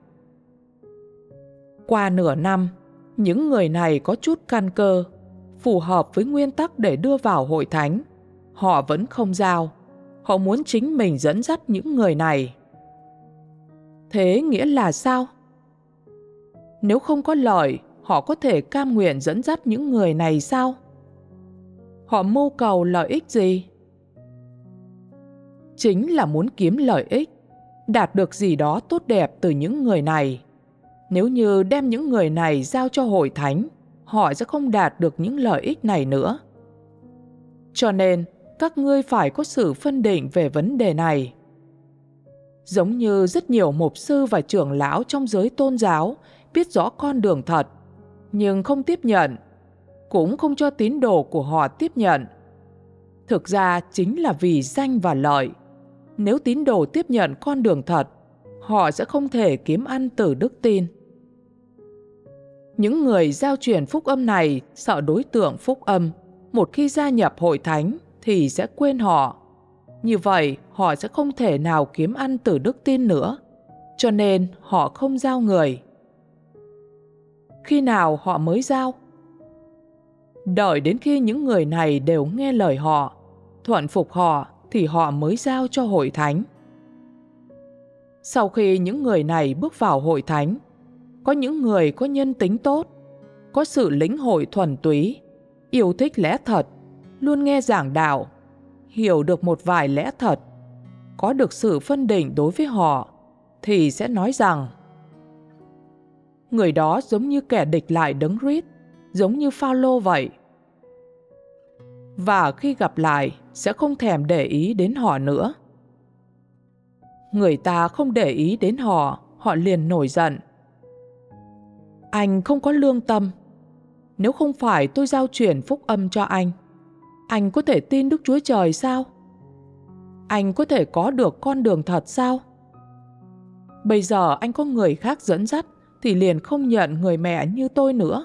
Qua nửa năm, những người này có chút căn cơ, phù hợp với nguyên tắc để đưa vào hội thánh, họ vẫn không giao. Họ muốn chính mình dẫn dắt những người này. Thế nghĩa là sao? Nếu không có lợi, họ có thể cam nguyện dẫn dắt những người này sao? Họ mưu cầu lợi ích gì? Chính là muốn kiếm lợi ích, đạt được gì đó tốt đẹp từ những người này. Nếu như đem những người này giao cho hội thánh, họ sẽ không đạt được những lợi ích này nữa. Cho nên, các ngươi phải có sự phân định về vấn đề này. Giống như rất nhiều mục sư và trưởng lão trong giới tôn giáo biết rõ con đường thật, nhưng không tiếp nhận, cũng không cho tín đồ của họ tiếp nhận. Thực ra chính là vì danh và lợi. Nếu tín đồ tiếp nhận con đường thật, họ sẽ không thể kiếm ăn từ đức tin. Những người giao truyền phúc âm này sợ đối tượng phúc âm, một khi gia nhập hội thánh thì sẽ quên họ. Như vậy, họ sẽ không thể nào kiếm ăn từ đức tin nữa, cho nên họ không giao người. Khi nào họ mới giao? Đợi đến khi những người này đều nghe lời họ, thuận phục họ thì họ mới giao cho hội thánh. Sau khi những người này bước vào hội thánh, có những người có nhân tính tốt, có sự lĩnh hội thuần túy, yêu thích lẽ thật, luôn nghe giảng đạo, hiểu được một vài lẽ thật, có được sự phân định đối với họ, thì sẽ nói rằng người đó giống như kẻ địch lại Đấng Christ, giống như Phao-lô vậy. Và khi gặp lại, sẽ không thèm để ý đến họ nữa. Người ta không để ý đến họ, họ liền nổi giận. Anh không có lương tâm. Nếu không phải tôi giao truyền phúc âm cho anh có thể tin Đức Chúa Trời sao? Anh có thể có được con đường thật sao? Bây giờ anh có người khác dẫn dắt thì liền không nhận người mẹ như tôi nữa.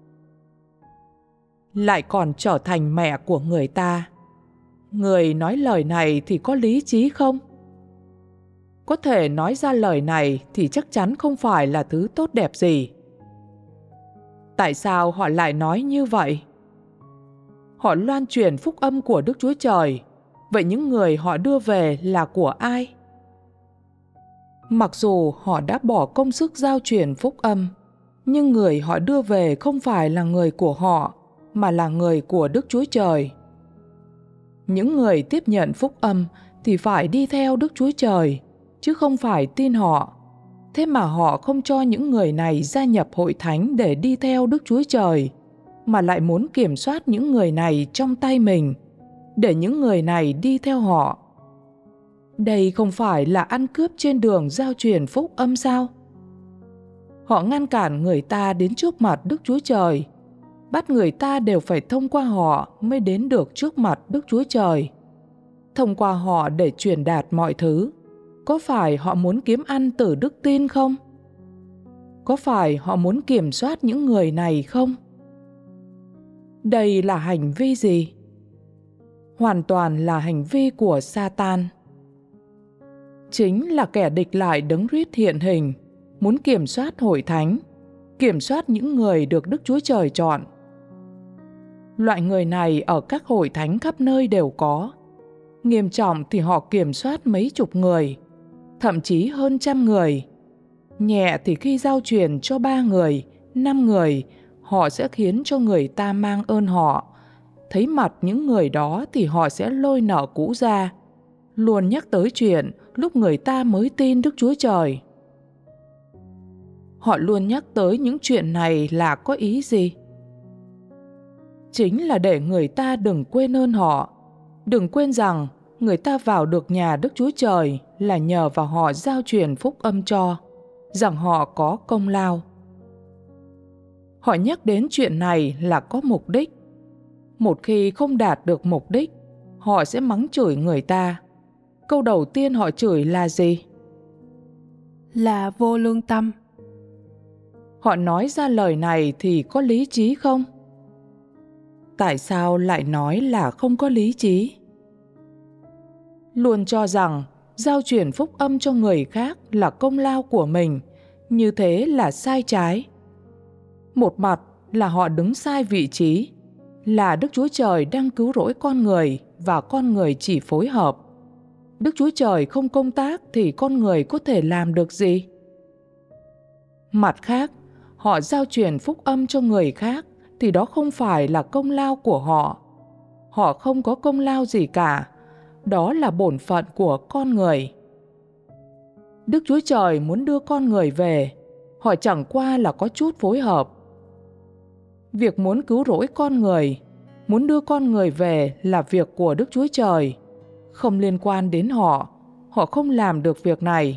Lại còn trở thành mẹ của người ta. Người nói lời này thì có lý trí không? Có thể nói ra lời này thì chắc chắn không phải là thứ tốt đẹp gì. Tại sao họ lại nói như vậy? Họ loan truyền phúc âm của Đức Chúa Trời. Vậy những người họ đưa về là của ai? Mặc dù họ đã bỏ công sức giao truyền phúc âm, nhưng người họ đưa về không phải là người của họ, mà là người của Đức Chúa Trời. Những người tiếp nhận phúc âm thì phải đi theo Đức Chúa Trời, chứ không phải tin họ. Thế mà họ không cho những người này gia nhập hội thánh để đi theo Đức Chúa Trời, mà lại muốn kiểm soát những người này trong tay mình, để những người này đi theo họ. Đây không phải là ăn cướp trên đường giao truyền phúc âm sao? Họ ngăn cản người ta đến trước mặt Đức Chúa Trời, bắt người ta đều phải thông qua họ mới đến được trước mặt Đức Chúa Trời. Thông qua họ để truyền đạt mọi thứ. Có phải họ muốn kiếm ăn từ đức tin không? Có phải họ muốn kiểm soát những người này không? Đây là hành vi gì? Hoàn toàn là hành vi của Sa-tan. Chính là kẻ địch lại Đấng Christ hiện hình, muốn kiểm soát hội thánh, kiểm soát những người được Đức Chúa Trời chọn. Loại người này ở các hội thánh khắp nơi đều có. Nghiêm trọng thì họ kiểm soát mấy chục người, thậm chí hơn 100 người. Nhẹ thì khi giao truyền cho 3 người, 5 người, họ sẽ khiến cho người ta mang ơn họ. Thấy mặt những người đó thì họ sẽ lôi nợ cũ ra, luôn nhắc tới chuyện lúc người ta mới tin Đức Chúa Trời. Họ luôn nhắc tới những chuyện này là có ý gì? Chính là để người ta đừng quên ơn họ, đừng quên rằng người ta vào được nhà Đức Chúa Trời là nhờ vào họ giao truyền phúc âm cho, rằng họ có công lao. Họ nhắc đến chuyện này là có mục đích. Một khi không đạt được mục đích, họ sẽ mắng chửi người ta. Câu đầu tiên họ chửi là gì? Là vô lương tâm. Họ nói ra lời này thì có lý trí không? Tại sao lại nói là không có lý trí? Luôn cho rằng giao truyền phúc âm cho người khác là công lao của mình, như thế là sai trái. Một mặt là họ đứng sai vị trí, là Đức Chúa Trời đang cứu rỗi con người và con người chỉ phối hợp. Đức Chúa Trời không công tác thì con người có thể làm được gì? Mặt khác, họ giao truyền phúc âm cho người khác thì đó không phải là công lao của họ. Họ không có công lao gì cả. Đó là bổn phận của con người. Đức Chúa Trời muốn đưa con người về, họ chẳng qua là có chút phối hợp. Việc muốn cứu rỗi con người, muốn đưa con người về là việc của Đức Chúa Trời, không liên quan đến họ. Họ không làm được việc này.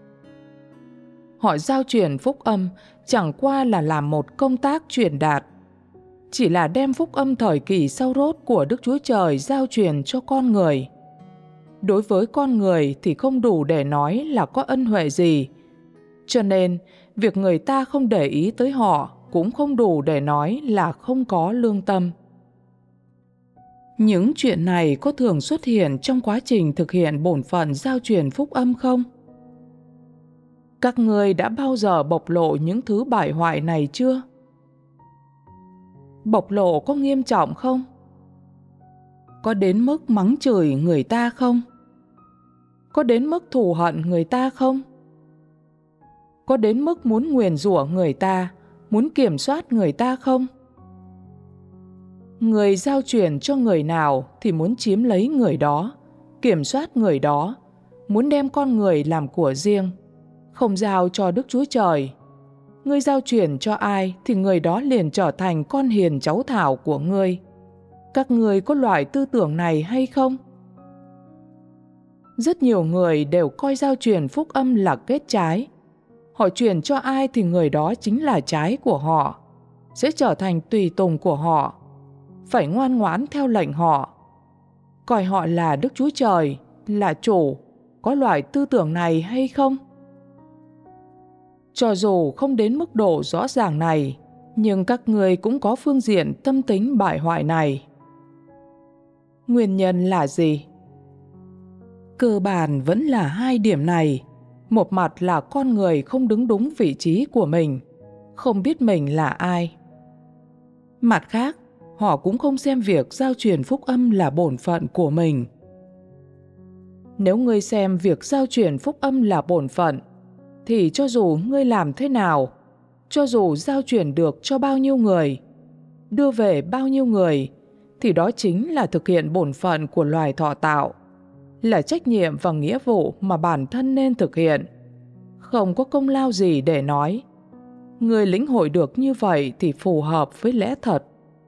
Họ giao truyền phúc âm chẳng qua là làm một công tác truyền đạt, chỉ là đem phúc âm thời kỳ sau rốt của Đức Chúa Trời giao truyền cho con người. Đối với con người thì không đủ để nói là có ân huệ gì. Cho nên, việc người ta không để ý tới họ cũng không đủ để nói là không có lương tâm. Những chuyện này có thường xuất hiện trong quá trình thực hiện bổn phận giao truyền phúc âm không? Các ngươi đã bao giờ bộc lộ những thứ bại hoại này chưa? Bộc lộ có nghiêm trọng không? Có đến mức mắng chửi người ta không? Có đến mức thù hận người ta không? Có đến mức muốn nguyền rủa người ta, muốn kiểm soát người ta không? Người giao truyền cho người nào thì muốn chiếm lấy người đó, kiểm soát người đó. muốn đem con người làm của riêng, không giao cho Đức Chúa Trời. Ngươi giao truyền cho ai thì người đó liền trở thành con hiền cháu thảo của ngươi. Các ngươi có loại tư tưởng này hay không? Rất nhiều người đều coi giao truyền phúc âm là kết trái. Họ truyền cho ai thì người đó chính là trái của họ, sẽ trở thành tùy tùng của họ, phải ngoan ngoãn theo lệnh họ. Coi họ là Đức Chúa Trời, là chủ, có loại tư tưởng này hay không? Cho dù không đến mức độ rõ ràng này, nhưng các ngươi cũng có phương diện tâm tính bại hoại này. Nguyên nhân là gì? Cơ bản vẫn là hai điểm này. Một mặt là con người không đứng đúng vị trí của mình, không biết mình là ai. Mặt khác, họ cũng không xem việc giao truyền phúc âm là bổn phận của mình. Nếu ngươi xem việc giao truyền phúc âm là bổn phận, thì cho dù ngươi làm thế nào, cho dù giao truyền được cho bao nhiêu người, đưa về bao nhiêu người, thì đó chính là thực hiện bổn phận của loài thọ tạo, là trách nhiệm và nghĩa vụ mà bản thân nên thực hiện. Không có công lao gì để nói. Người lĩnh hội được như vậy thì phù hợp với lẽ thật.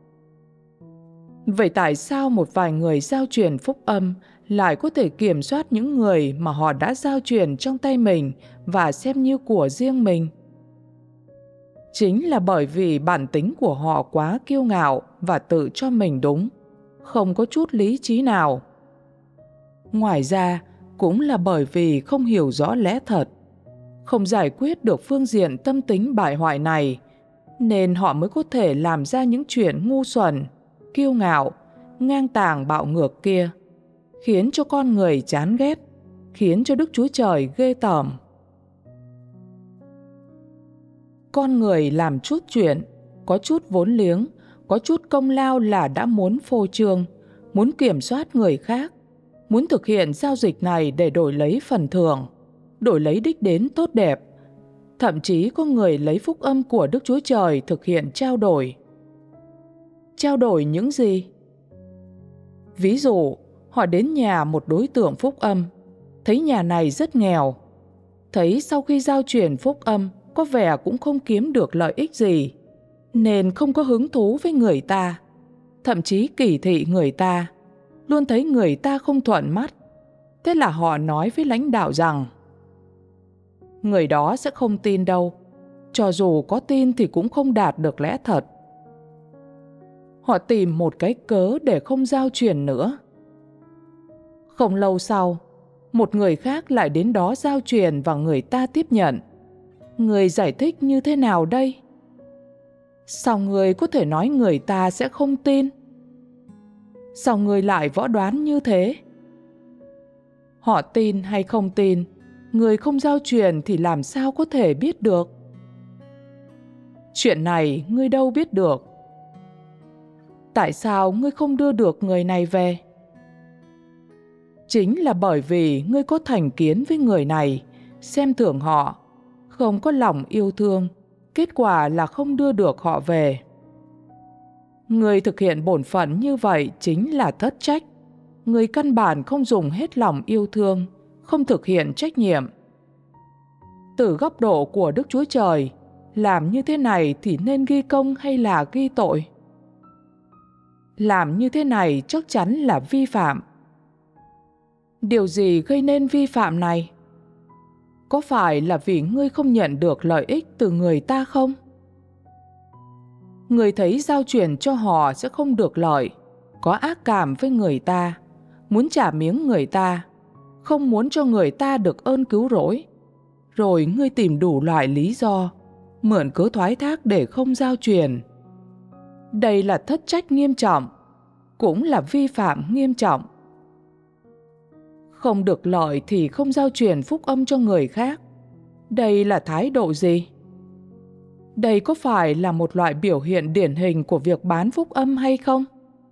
Vậy tại sao một vài người giao truyền phúc âm lại có thể kiểm soát những người mà họ đã giao truyền trong tay mình và xem như của riêng mình? Chính là bởi vì bản tính của họ quá kiêu ngạo và tự cho mình đúng, không có chút lý trí nào. Ngoài ra, cũng là bởi vì không hiểu rõ lẽ thật, không giải quyết được phương diện tâm tính bại hoại này, nên họ mới có thể làm ra những chuyện ngu xuẩn, kiêu ngạo, ngang tàng bạo ngược kia, khiến cho con người chán ghét, khiến cho Đức Chúa Trời ghê tởm. Con người làm chút chuyện, có chút vốn liếng, có chút công lao là đã muốn phô trương, muốn kiểm soát người khác, muốn thực hiện giao dịch này để đổi lấy phần thưởng, đổi lấy đích đến tốt đẹp. Thậm chí có người lấy phúc âm của Đức Chúa Trời thực hiện trao đổi. Trao đổi những gì? Ví dụ, họ đến nhà một đối tượng phúc âm, thấy nhà này rất nghèo, thấy sau khi giao truyền phúc âm có vẻ cũng không kiếm được lợi ích gì, nên không có hứng thú với người ta, thậm chí kỳ thị người ta, luôn thấy người ta không thuận mắt. Thế là họ nói với lãnh đạo rằng người đó sẽ không tin đâu, cho dù có tin thì cũng không đạt được lẽ thật. Họ tìm một cái cớ để không giao truyền nữa. Không lâu sau, một người khác lại đến đó giao truyền và người ta tiếp nhận. Người giải thích như thế nào đây? Sao người có thể nói người ta sẽ không tin? Sao người lại võ đoán như thế? Họ tin hay không tin, người không giao truyền thì làm sao có thể biết được? Chuyện này ngươi đâu biết được. Tại sao ngươi không đưa được người này về? Chính là bởi vì ngươi có thành kiến với người này, xem thường họ, không có lòng yêu thương, kết quả là không đưa được họ về. Người thực hiện bổn phận như vậy chính là thất trách. Người căn bản không dùng hết lòng yêu thương, không thực hiện trách nhiệm. Từ góc độ của Đức Chúa Trời, làm như thế này thì nên ghi công hay là ghi tội? Làm như thế này chắc chắn là vi phạm. Điều gì gây nên vi phạm này? Có phải là vì ngươi không nhận được lợi ích từ người ta không? Người thấy giao truyền cho họ sẽ không được lợi, có ác cảm với người ta, muốn trả miếng người ta, không muốn cho người ta được ơn cứu rỗi. Rồi ngươi tìm đủ loại lý do, mượn cớ thoái thác để không giao truyền. Đây là thất trách nghiêm trọng, cũng là vi phạm nghiêm trọng. Không được lợi thì không giao truyền phúc âm cho người khác. Đây là thái độ gì? Đây có phải là một loại biểu hiện điển hình của việc bán phúc âm hay không?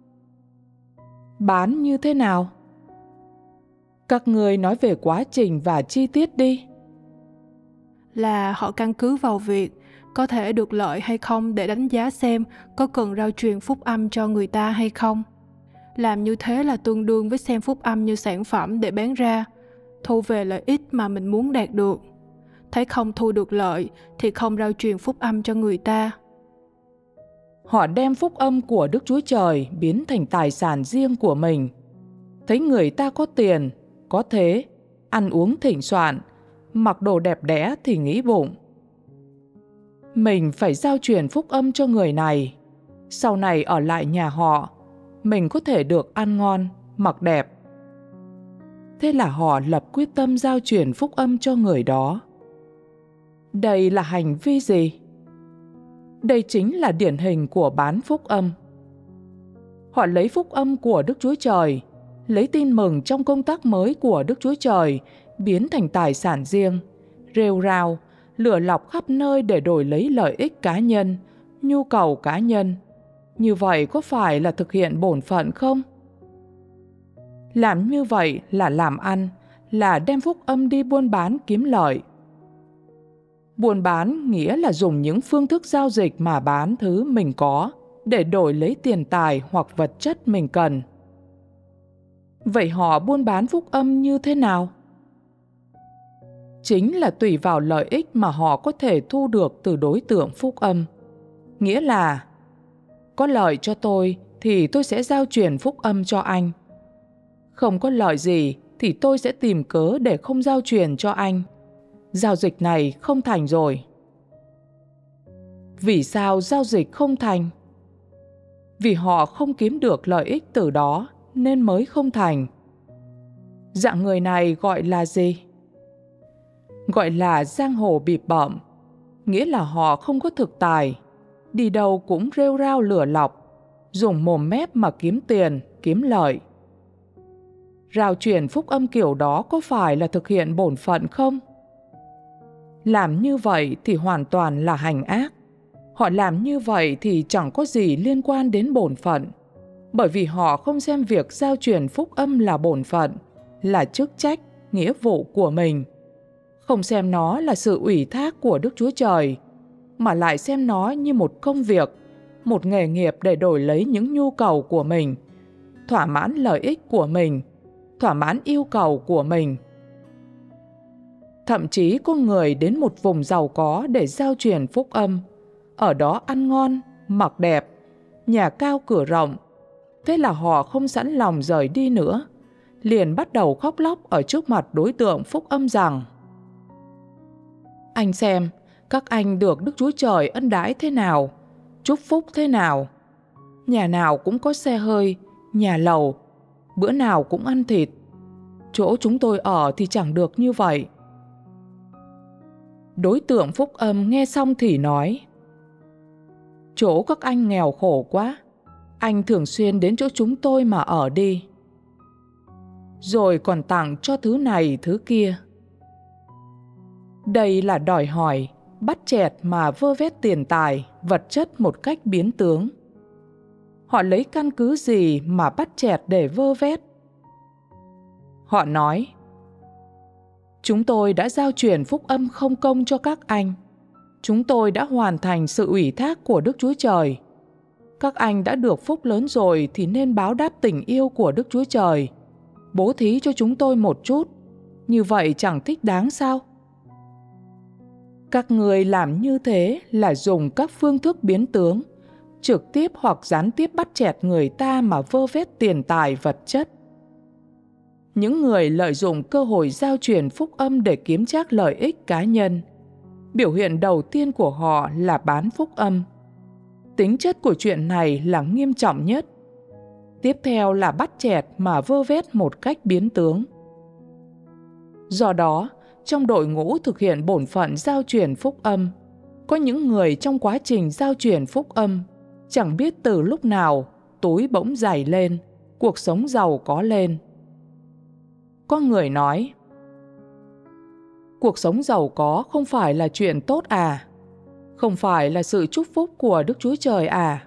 Bán như thế nào? Các người nói về quá trình và chi tiết đi. Là họ căn cứ vào việc có thể được lợi hay không để đánh giá xem có cần rao truyền phúc âm cho người ta hay không. Làm như thế là tương đương với xem phúc âm như sản phẩm để bán ra. thu về lợi ích mà mình muốn đạt được. Thấy không thu được lợi thì không rao truyền phúc âm cho người ta. Họ đem phúc âm của Đức Chúa Trời biến thành tài sản riêng của mình. Thấy người ta có tiền, có thế, ăn uống thịnh soạn, mặc đồ đẹp đẽ thì nghĩ bụng: mình phải giao truyền phúc âm cho người này, sau này ở lại nhà họ, mình có thể được ăn ngon, mặc đẹp. Thế là họ lập quyết tâm giao truyền phúc âm cho người đó. Đây là hành vi gì? Đây chính là điển hình của bán phúc âm. Họ lấy phúc âm của Đức Chúa Trời, lấy tin mừng trong công tác mới của Đức Chúa Trời biến thành tài sản riêng, rêu rao, lừa lọc khắp nơi để đổi lấy lợi ích cá nhân, nhu cầu cá nhân. Như vậy có phải là thực hiện bổn phận không? Làm như vậy là làm ăn, là đem phúc âm đi buôn bán kiếm lợi. Buôn bán nghĩa là dùng những phương thức giao dịch mà bán thứ mình có để đổi lấy tiền tài hoặc vật chất mình cần. Vậy họ buôn bán phúc âm như thế nào? Chính là tùy vào lợi ích mà họ có thể thu được từ đối tượng phúc âm. Nghĩa là có lợi cho tôi thì tôi sẽ giao truyền phúc âm cho anh. Không có lợi gì thì tôi sẽ tìm cớ để không giao truyền cho anh. Giao dịch này không thành rồi. Vì sao giao dịch không thành? Vì họ không kiếm được lợi ích từ đó nên mới không thành. Dạng người này gọi là gì? Gọi là giang hồ bịp bợm, nghĩa là họ không có thực tài, đi đâu cũng rêu rao lừa lọc, dùng mồm mép mà kiếm tiền, kiếm lợi. Rao truyền phúc âm kiểu đó có phải là thực hiện bổn phận không? Làm như vậy thì hoàn toàn là hành ác. Họ làm như vậy thì chẳng có gì liên quan đến bổn phận, bởi vì họ không xem việc giao truyền phúc âm là bổn phận, là chức trách, nghĩa vụ của mình. Không xem nó là sự ủy thác của Đức Chúa Trời, mà lại xem nó như một công việc, một nghề nghiệp để đổi lấy những nhu cầu của mình, thỏa mãn lợi ích của mình, thỏa mãn yêu cầu của mình. Thậm chí có người đến một vùng giàu có để giao truyền phúc âm, ở đó ăn ngon, mặc đẹp, nhà cao cửa rộng. Thế là họ không sẵn lòng rời đi nữa, liền bắt đầu khóc lóc ở trước mặt đối tượng phúc âm rằng: anh xem, các anh được Đức Chúa Trời ân đãi thế nào, chúc phúc thế nào. Nhà nào cũng có xe hơi, nhà lầu, bữa nào cũng ăn thịt. Chỗ chúng tôi ở thì chẳng được như vậy. Đối tượng phúc âm nghe xong thì nói: chỗ các anh nghèo khổ quá, anh thường xuyên đến chỗ chúng tôi mà ở đi. Rồi còn tặng cho thứ này thứ kia. Đây là đòi hỏi, bắt chẹt mà vơ vét tiền tài, vật chất một cách biến tướng. Họ lấy căn cứ gì mà bắt chẹt để vơ vét? Họ nói: chúng tôi đã giao truyền phúc âm không công cho các anh. Chúng tôi đã hoàn thành sự ủy thác của Đức Chúa Trời. Các anh đã được phúc lớn rồi thì nên báo đáp tình yêu của Đức Chúa Trời, bố thí cho chúng tôi một chút. Như vậy chẳng thích đáng sao? Các người làm như thế là dùng các phương thức biến tướng, trực tiếp hoặc gián tiếp bắt chẹt người ta mà vơ vét tiền tài vật chất. Những người lợi dụng cơ hội giao truyền phúc âm để kiếm trác lợi ích cá nhân. Biểu hiện đầu tiên của họ là bán phúc âm. Tính chất của chuyện này là nghiêm trọng nhất. Tiếp theo là bắt chẹt mà vơ vét một cách biến tướng. Do đó, trong đội ngũ thực hiện bổn phận giao truyền phúc âm, có những người trong quá trình giao truyền phúc âm chẳng biết từ lúc nào túi bỗng dày lên, cuộc sống giàu có lên. Có người nói: cuộc sống giàu có không phải là chuyện tốt à? Không phải là sự chúc phúc của Đức Chúa Trời à?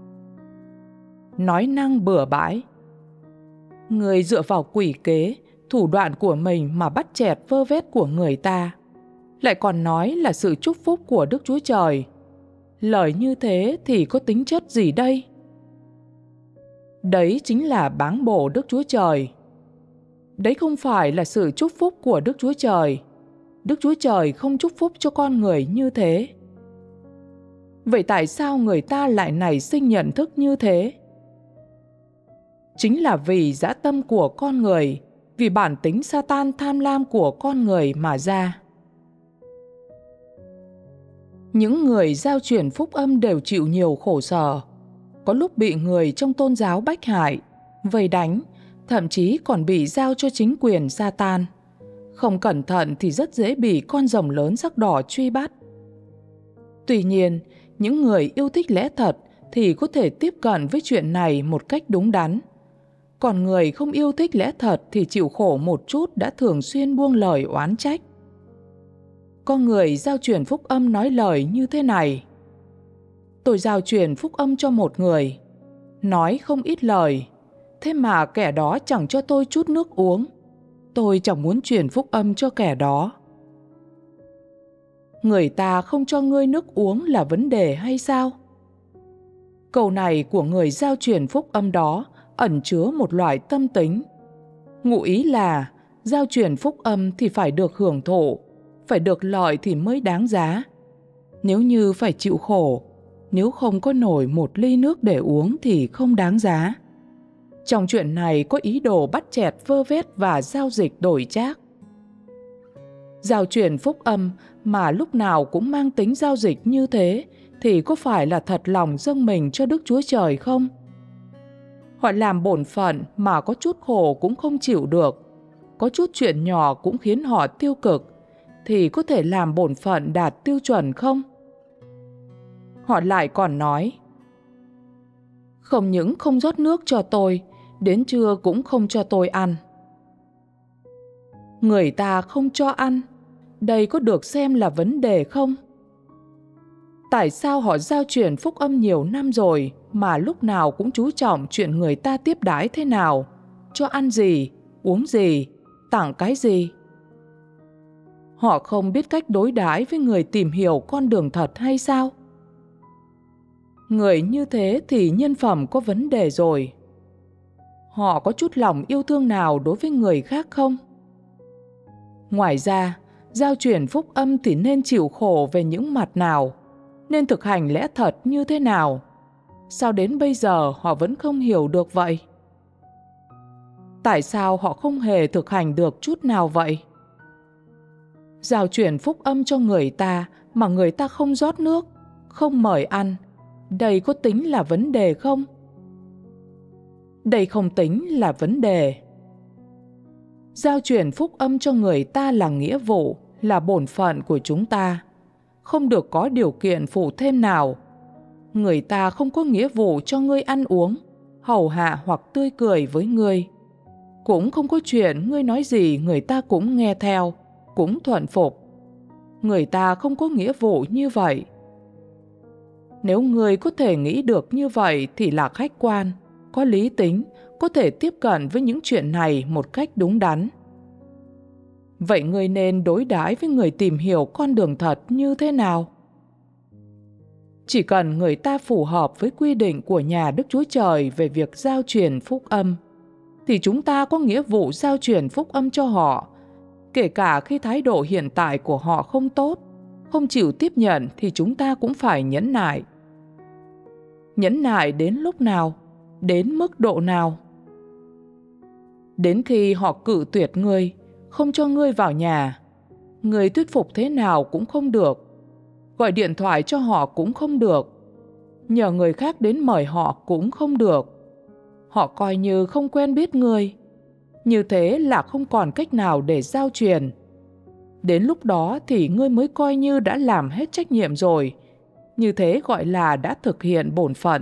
Nói năng bừa bãi. Người dựa vào quỷ kế, thủ đoạn của mình mà bắt chẹt vơ vét của người ta, lại còn nói là sự chúc phúc của Đức Chúa Trời. Lời như thế thì có tính chất gì đây? Đấy chính là báng bổ Đức Chúa Trời. Đấy không phải là sự chúc phúc của Đức Chúa Trời. Đức Chúa Trời không chúc phúc cho con người như thế. Vậy tại sao người ta lại nảy sinh nhận thức như thế? Chính là vì dã tâm của con người, vì bản tính Sa-tan tham lam của con người mà ra. Những người giao truyền phúc âm đều chịu nhiều khổ sở. Có lúc bị người trong tôn giáo bách hại, vây đánh, thậm chí còn bị giao cho chính quyền Sa-tan. Không cẩn thận thì rất dễ bị con rồng lớn sắc đỏ truy bắt. Tuy nhiên, những người yêu thích lẽ thật thì có thể tiếp cận với chuyện này một cách đúng đắn. Còn người không yêu thích lẽ thật thì chịu khổ một chút đã thường xuyên buông lời oán trách. Có người giao truyền phúc âm nói lời như thế này: tôi giao truyền phúc âm cho một người, nói không ít lời, thế mà kẻ đó chẳng cho tôi chút nước uống. Tôi chẳng muốn truyền phúc âm cho kẻ đó. Người ta không cho ngươi nước uống là vấn đề hay sao? Câu này của người giao truyền phúc âm đó ẩn chứa một loại tâm tính. Ngụ ý là giao truyền phúc âm thì phải được hưởng thụ, phải được lợi thì mới đáng giá. Nếu như phải chịu khổ, nếu không có nổi một ly nước để uống thì không đáng giá. Trong chuyện này có ý đồ bắt chẹt vơ vét và giao dịch đổi trác. Giao truyền phúc âm mà lúc nào cũng mang tính giao dịch như thế thì có phải là thật lòng dâng mình cho Đức Chúa Trời không? Họ làm bổn phận mà có chút khổ cũng không chịu được, có chút chuyện nhỏ cũng khiến họ tiêu cực, thì có thể làm bổn phận đạt tiêu chuẩn không? Họ lại còn nói: không những không rót nước cho tôi, đến trưa cũng không cho tôi ăn. Người ta không cho ăn, đây có được xem là vấn đề không? Tại sao họ giao truyền phúc âm nhiều năm rồi mà lúc nào cũng chú trọng chuyện người ta tiếp đãi thế nào, cho ăn gì, uống gì, tặng cái gì? Họ không biết cách đối đãi với người tìm hiểu con đường thật hay sao? Người như thế thì nhân phẩm có vấn đề rồi. Họ có chút lòng yêu thương nào đối với người khác không? Ngoài ra, giao truyền phúc âm thì nên chịu khổ về những mặt nào, nên thực hành lẽ thật như thế nào? Sao đến bây giờ họ vẫn không hiểu được vậy? Tại sao họ không hề thực hành được chút nào vậy? Giao truyền phúc âm cho người ta mà người ta không rót nước, không mời ăn, đây có tính là vấn đề không? Đây không tính là vấn đề. Giao truyền phúc âm cho người ta là nghĩa vụ, là bổn phận của chúng ta, không được có điều kiện phụ thêm nào. Người ta không có nghĩa vụ cho ngươi ăn uống, hầu hạ hoặc tươi cười với ngươi. Cũng không có chuyện ngươi nói gì người ta cũng nghe theo, cũng thuận phục. Người ta không có nghĩa vụ như vậy. Nếu ngươi có thể nghĩ được như vậy thì là khách quan, có lý tính, có thể tiếp cận với những chuyện này một cách đúng đắn. Vậy ngươi nên đối đãi với người tìm hiểu con đường thật như thế nào? Chỉ cần người ta phù hợp với quy định của nhà Đức Chúa Trời về việc giao truyền phúc âm, thì chúng ta có nghĩa vụ giao truyền phúc âm cho họ, kể cả khi thái độ hiện tại của họ không tốt, không chịu tiếp nhận thì chúng ta cũng phải nhẫn nại. Nhẫn nại đến lúc nào? Đến mức độ nào? Đến khi họ cự tuyệt ngươi, không cho ngươi vào nhà, ngươi thuyết phục thế nào cũng không được, gọi điện thoại cho họ cũng không được, nhờ người khác đến mời họ cũng không được. Họ coi như không quen biết ngươi. Như thế là không còn cách nào để giao truyền. Đến lúc đó thì ngươi mới coi như đã làm hết trách nhiệm rồi. Như thế gọi là đã thực hiện bổn phận.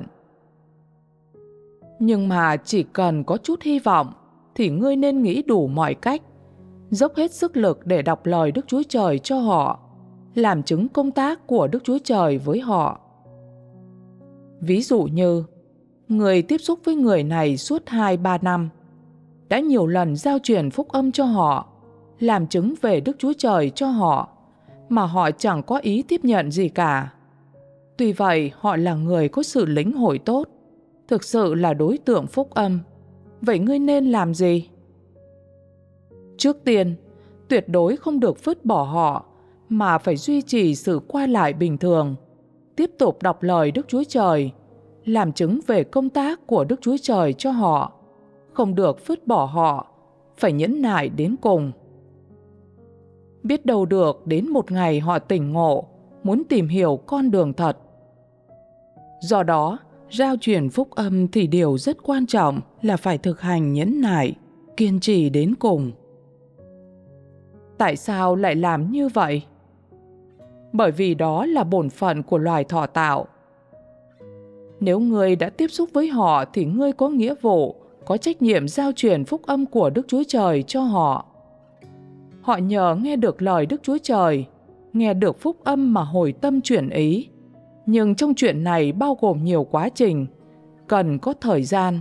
Nhưng mà chỉ cần có chút hy vọng thì ngươi nên nghĩ đủ mọi cách, dốc hết sức lực để đọc lời Đức Chúa Trời cho họ, làm chứng công tác của Đức Chúa Trời với họ. Ví dụ như, người tiếp xúc với người này suốt 2-3 năm, đã nhiều lần giao truyền phúc âm cho họ, làm chứng về Đức Chúa Trời cho họ, mà họ chẳng có ý tiếp nhận gì cả. Tuy vậy, họ là người có sự lĩnh hội tốt, thực sự là đối tượng phúc âm. Vậy ngươi nên làm gì? Trước tiên, tuyệt đối không được vứt bỏ họ, mà phải duy trì sự qua lại bình thường, tiếp tục đọc lời Đức Chúa Trời, làm chứng về công tác của Đức Chúa Trời cho họ, không được vứt bỏ họ, phải nhẫn nại đến cùng. Biết đâu được đến một ngày họ tỉnh ngộ, muốn tìm hiểu con đường thật. Do đó, rao truyền phúc âm thì điều rất quan trọng là phải thực hành nhẫn nại, kiên trì đến cùng. Tại sao lại làm như vậy? Bởi vì đó là bổn phận của loài thọ tạo. Nếu ngươi đã tiếp xúc với họ thì ngươi có nghĩa vụ, có trách nhiệm giao truyền phúc âm của Đức Chúa Trời cho họ. Họ nhờ nghe được lời Đức Chúa Trời, nghe được phúc âm mà hồi tâm chuyển ý. Nhưng trong chuyện này bao gồm nhiều quá trình, cần có thời gian.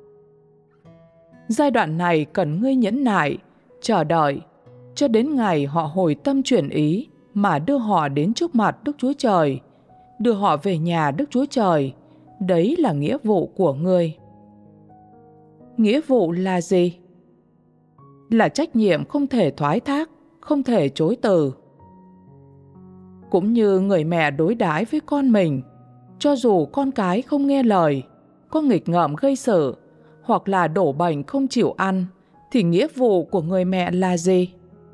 Giai đoạn này cần ngươi nhẫn nại, chờ đợi, cho đến ngày họ hồi tâm chuyển ý mà đưa họ đến trước mặt Đức Chúa Trời, đưa họ về nhà Đức Chúa Trời. Đấy là nghĩa vụ của ngươi. Nghĩa vụ là gì? Là trách nhiệm không thể thoái thác, không thể chối từ. Cũng như người mẹ đối đãi với con mình, cho dù con cái không nghe lời, có nghịch ngợm gây sự, hoặc là đổ bệnh không chịu ăn, thì nghĩa vụ của người mẹ là gì?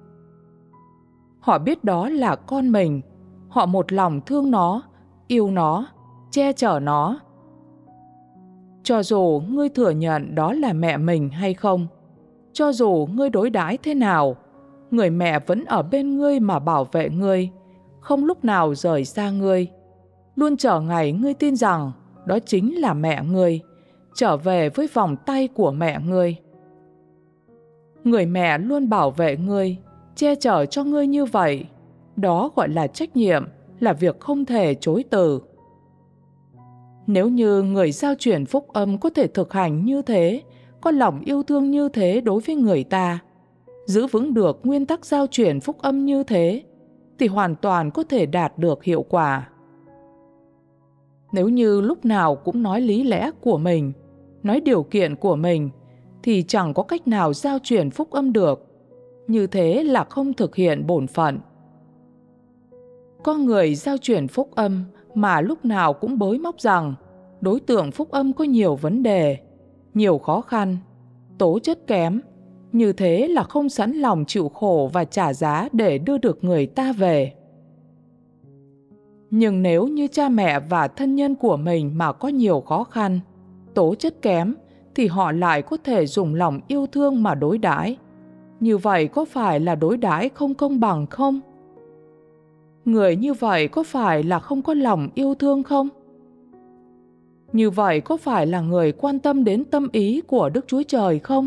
Họ biết đó là con mình, họ một lòng thương nó, yêu nó, che chở nó. Cho dù ngươi thừa nhận đó là mẹ mình hay không, cho dù ngươi đối đãi thế nào, người mẹ vẫn ở bên ngươi mà bảo vệ ngươi, không lúc nào rời xa ngươi, luôn chờ ngày ngươi tin rằng đó chính là mẹ ngươi, trở về với vòng tay của mẹ ngươi. Người mẹ luôn bảo vệ ngươi, che chở cho ngươi như vậy, đó gọi là trách nhiệm, là việc không thể chối từ. Nếu như người giao truyền phúc âm có thể thực hành như thế, có lòng yêu thương như thế đối với người ta, giữ vững được nguyên tắc giao truyền phúc âm như thế, thì hoàn toàn có thể đạt được hiệu quả. Nếu như lúc nào cũng nói lý lẽ của mình, nói điều kiện của mình, thì chẳng có cách nào giao truyền phúc âm được. Như thế là không thực hiện bổn phận. Có người giao truyền phúc âm mà lúc nào cũng bới móc rằng đối tượng phúc âm có nhiều vấn đề, nhiều khó khăn, tố chất kém. Như thế là không sẵn lòng chịu khổ và trả giá để đưa được người ta về. Nhưng nếu như cha mẹ và thân nhân của mình mà có nhiều khó khăn, tố chất kém, thì họ lại có thể dùng lòng yêu thương mà đối đãi. Như vậy có phải là đối đãi không công bằng không? Người như vậy có phải là không có lòng yêu thương không? Như vậy có phải là người quan tâm đến tâm ý của Đức Chúa Trời không?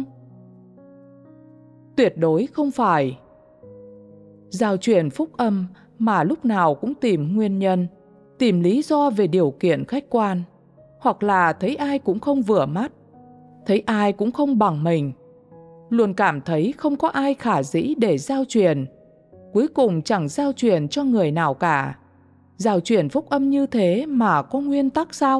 Tuyệt đối không phải. Giao truyền phúc âm mà lúc nào cũng tìm nguyên nhân, tìm lý do về điều kiện khách quan, hoặc là thấy ai cũng không vừa mắt, thấy ai cũng không bằng mình, luôn cảm thấy không có ai khả dĩ để giao truyền, cuối cùng chẳng giao truyền cho người nào cả. Giao truyền phúc âm như thế mà có nguyên tắc sao?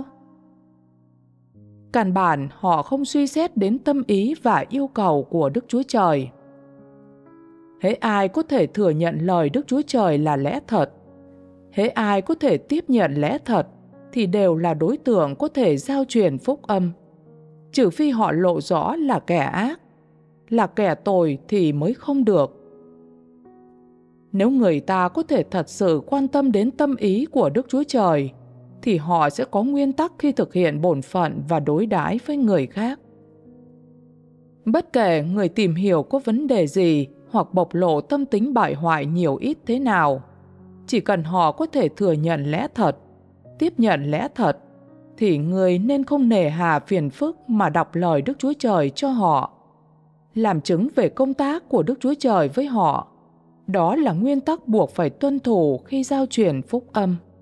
Căn bản họ không suy xét đến tâm ý và yêu cầu của Đức Chúa Trời. Hễ ai có thể thừa nhận lời Đức Chúa Trời là lẽ thật, hễ ai có thể tiếp nhận lẽ thật, thì đều là đối tượng có thể giao truyền phúc âm, trừ phi họ lộ rõ là kẻ ác, là kẻ tồi thì mới không được. Nếu người ta có thể thật sự quan tâm đến tâm ý của Đức Chúa Trời, thì họ sẽ có nguyên tắc khi thực hiện bổn phận và đối đãi với người khác. Bất kể người tìm hiểu có vấn đề gì hoặc bộc lộ tâm tính bại hoại nhiều ít thế nào, chỉ cần họ có thể thừa nhận lẽ thật, tiếp nhận lẽ thật, thì người nên không nề hà phiền phức mà đọc lời Đức Chúa Trời cho họ, làm chứng về công tác của Đức Chúa Trời với họ. Đó là nguyên tắc buộc phải tuân thủ khi giao truyền phúc âm.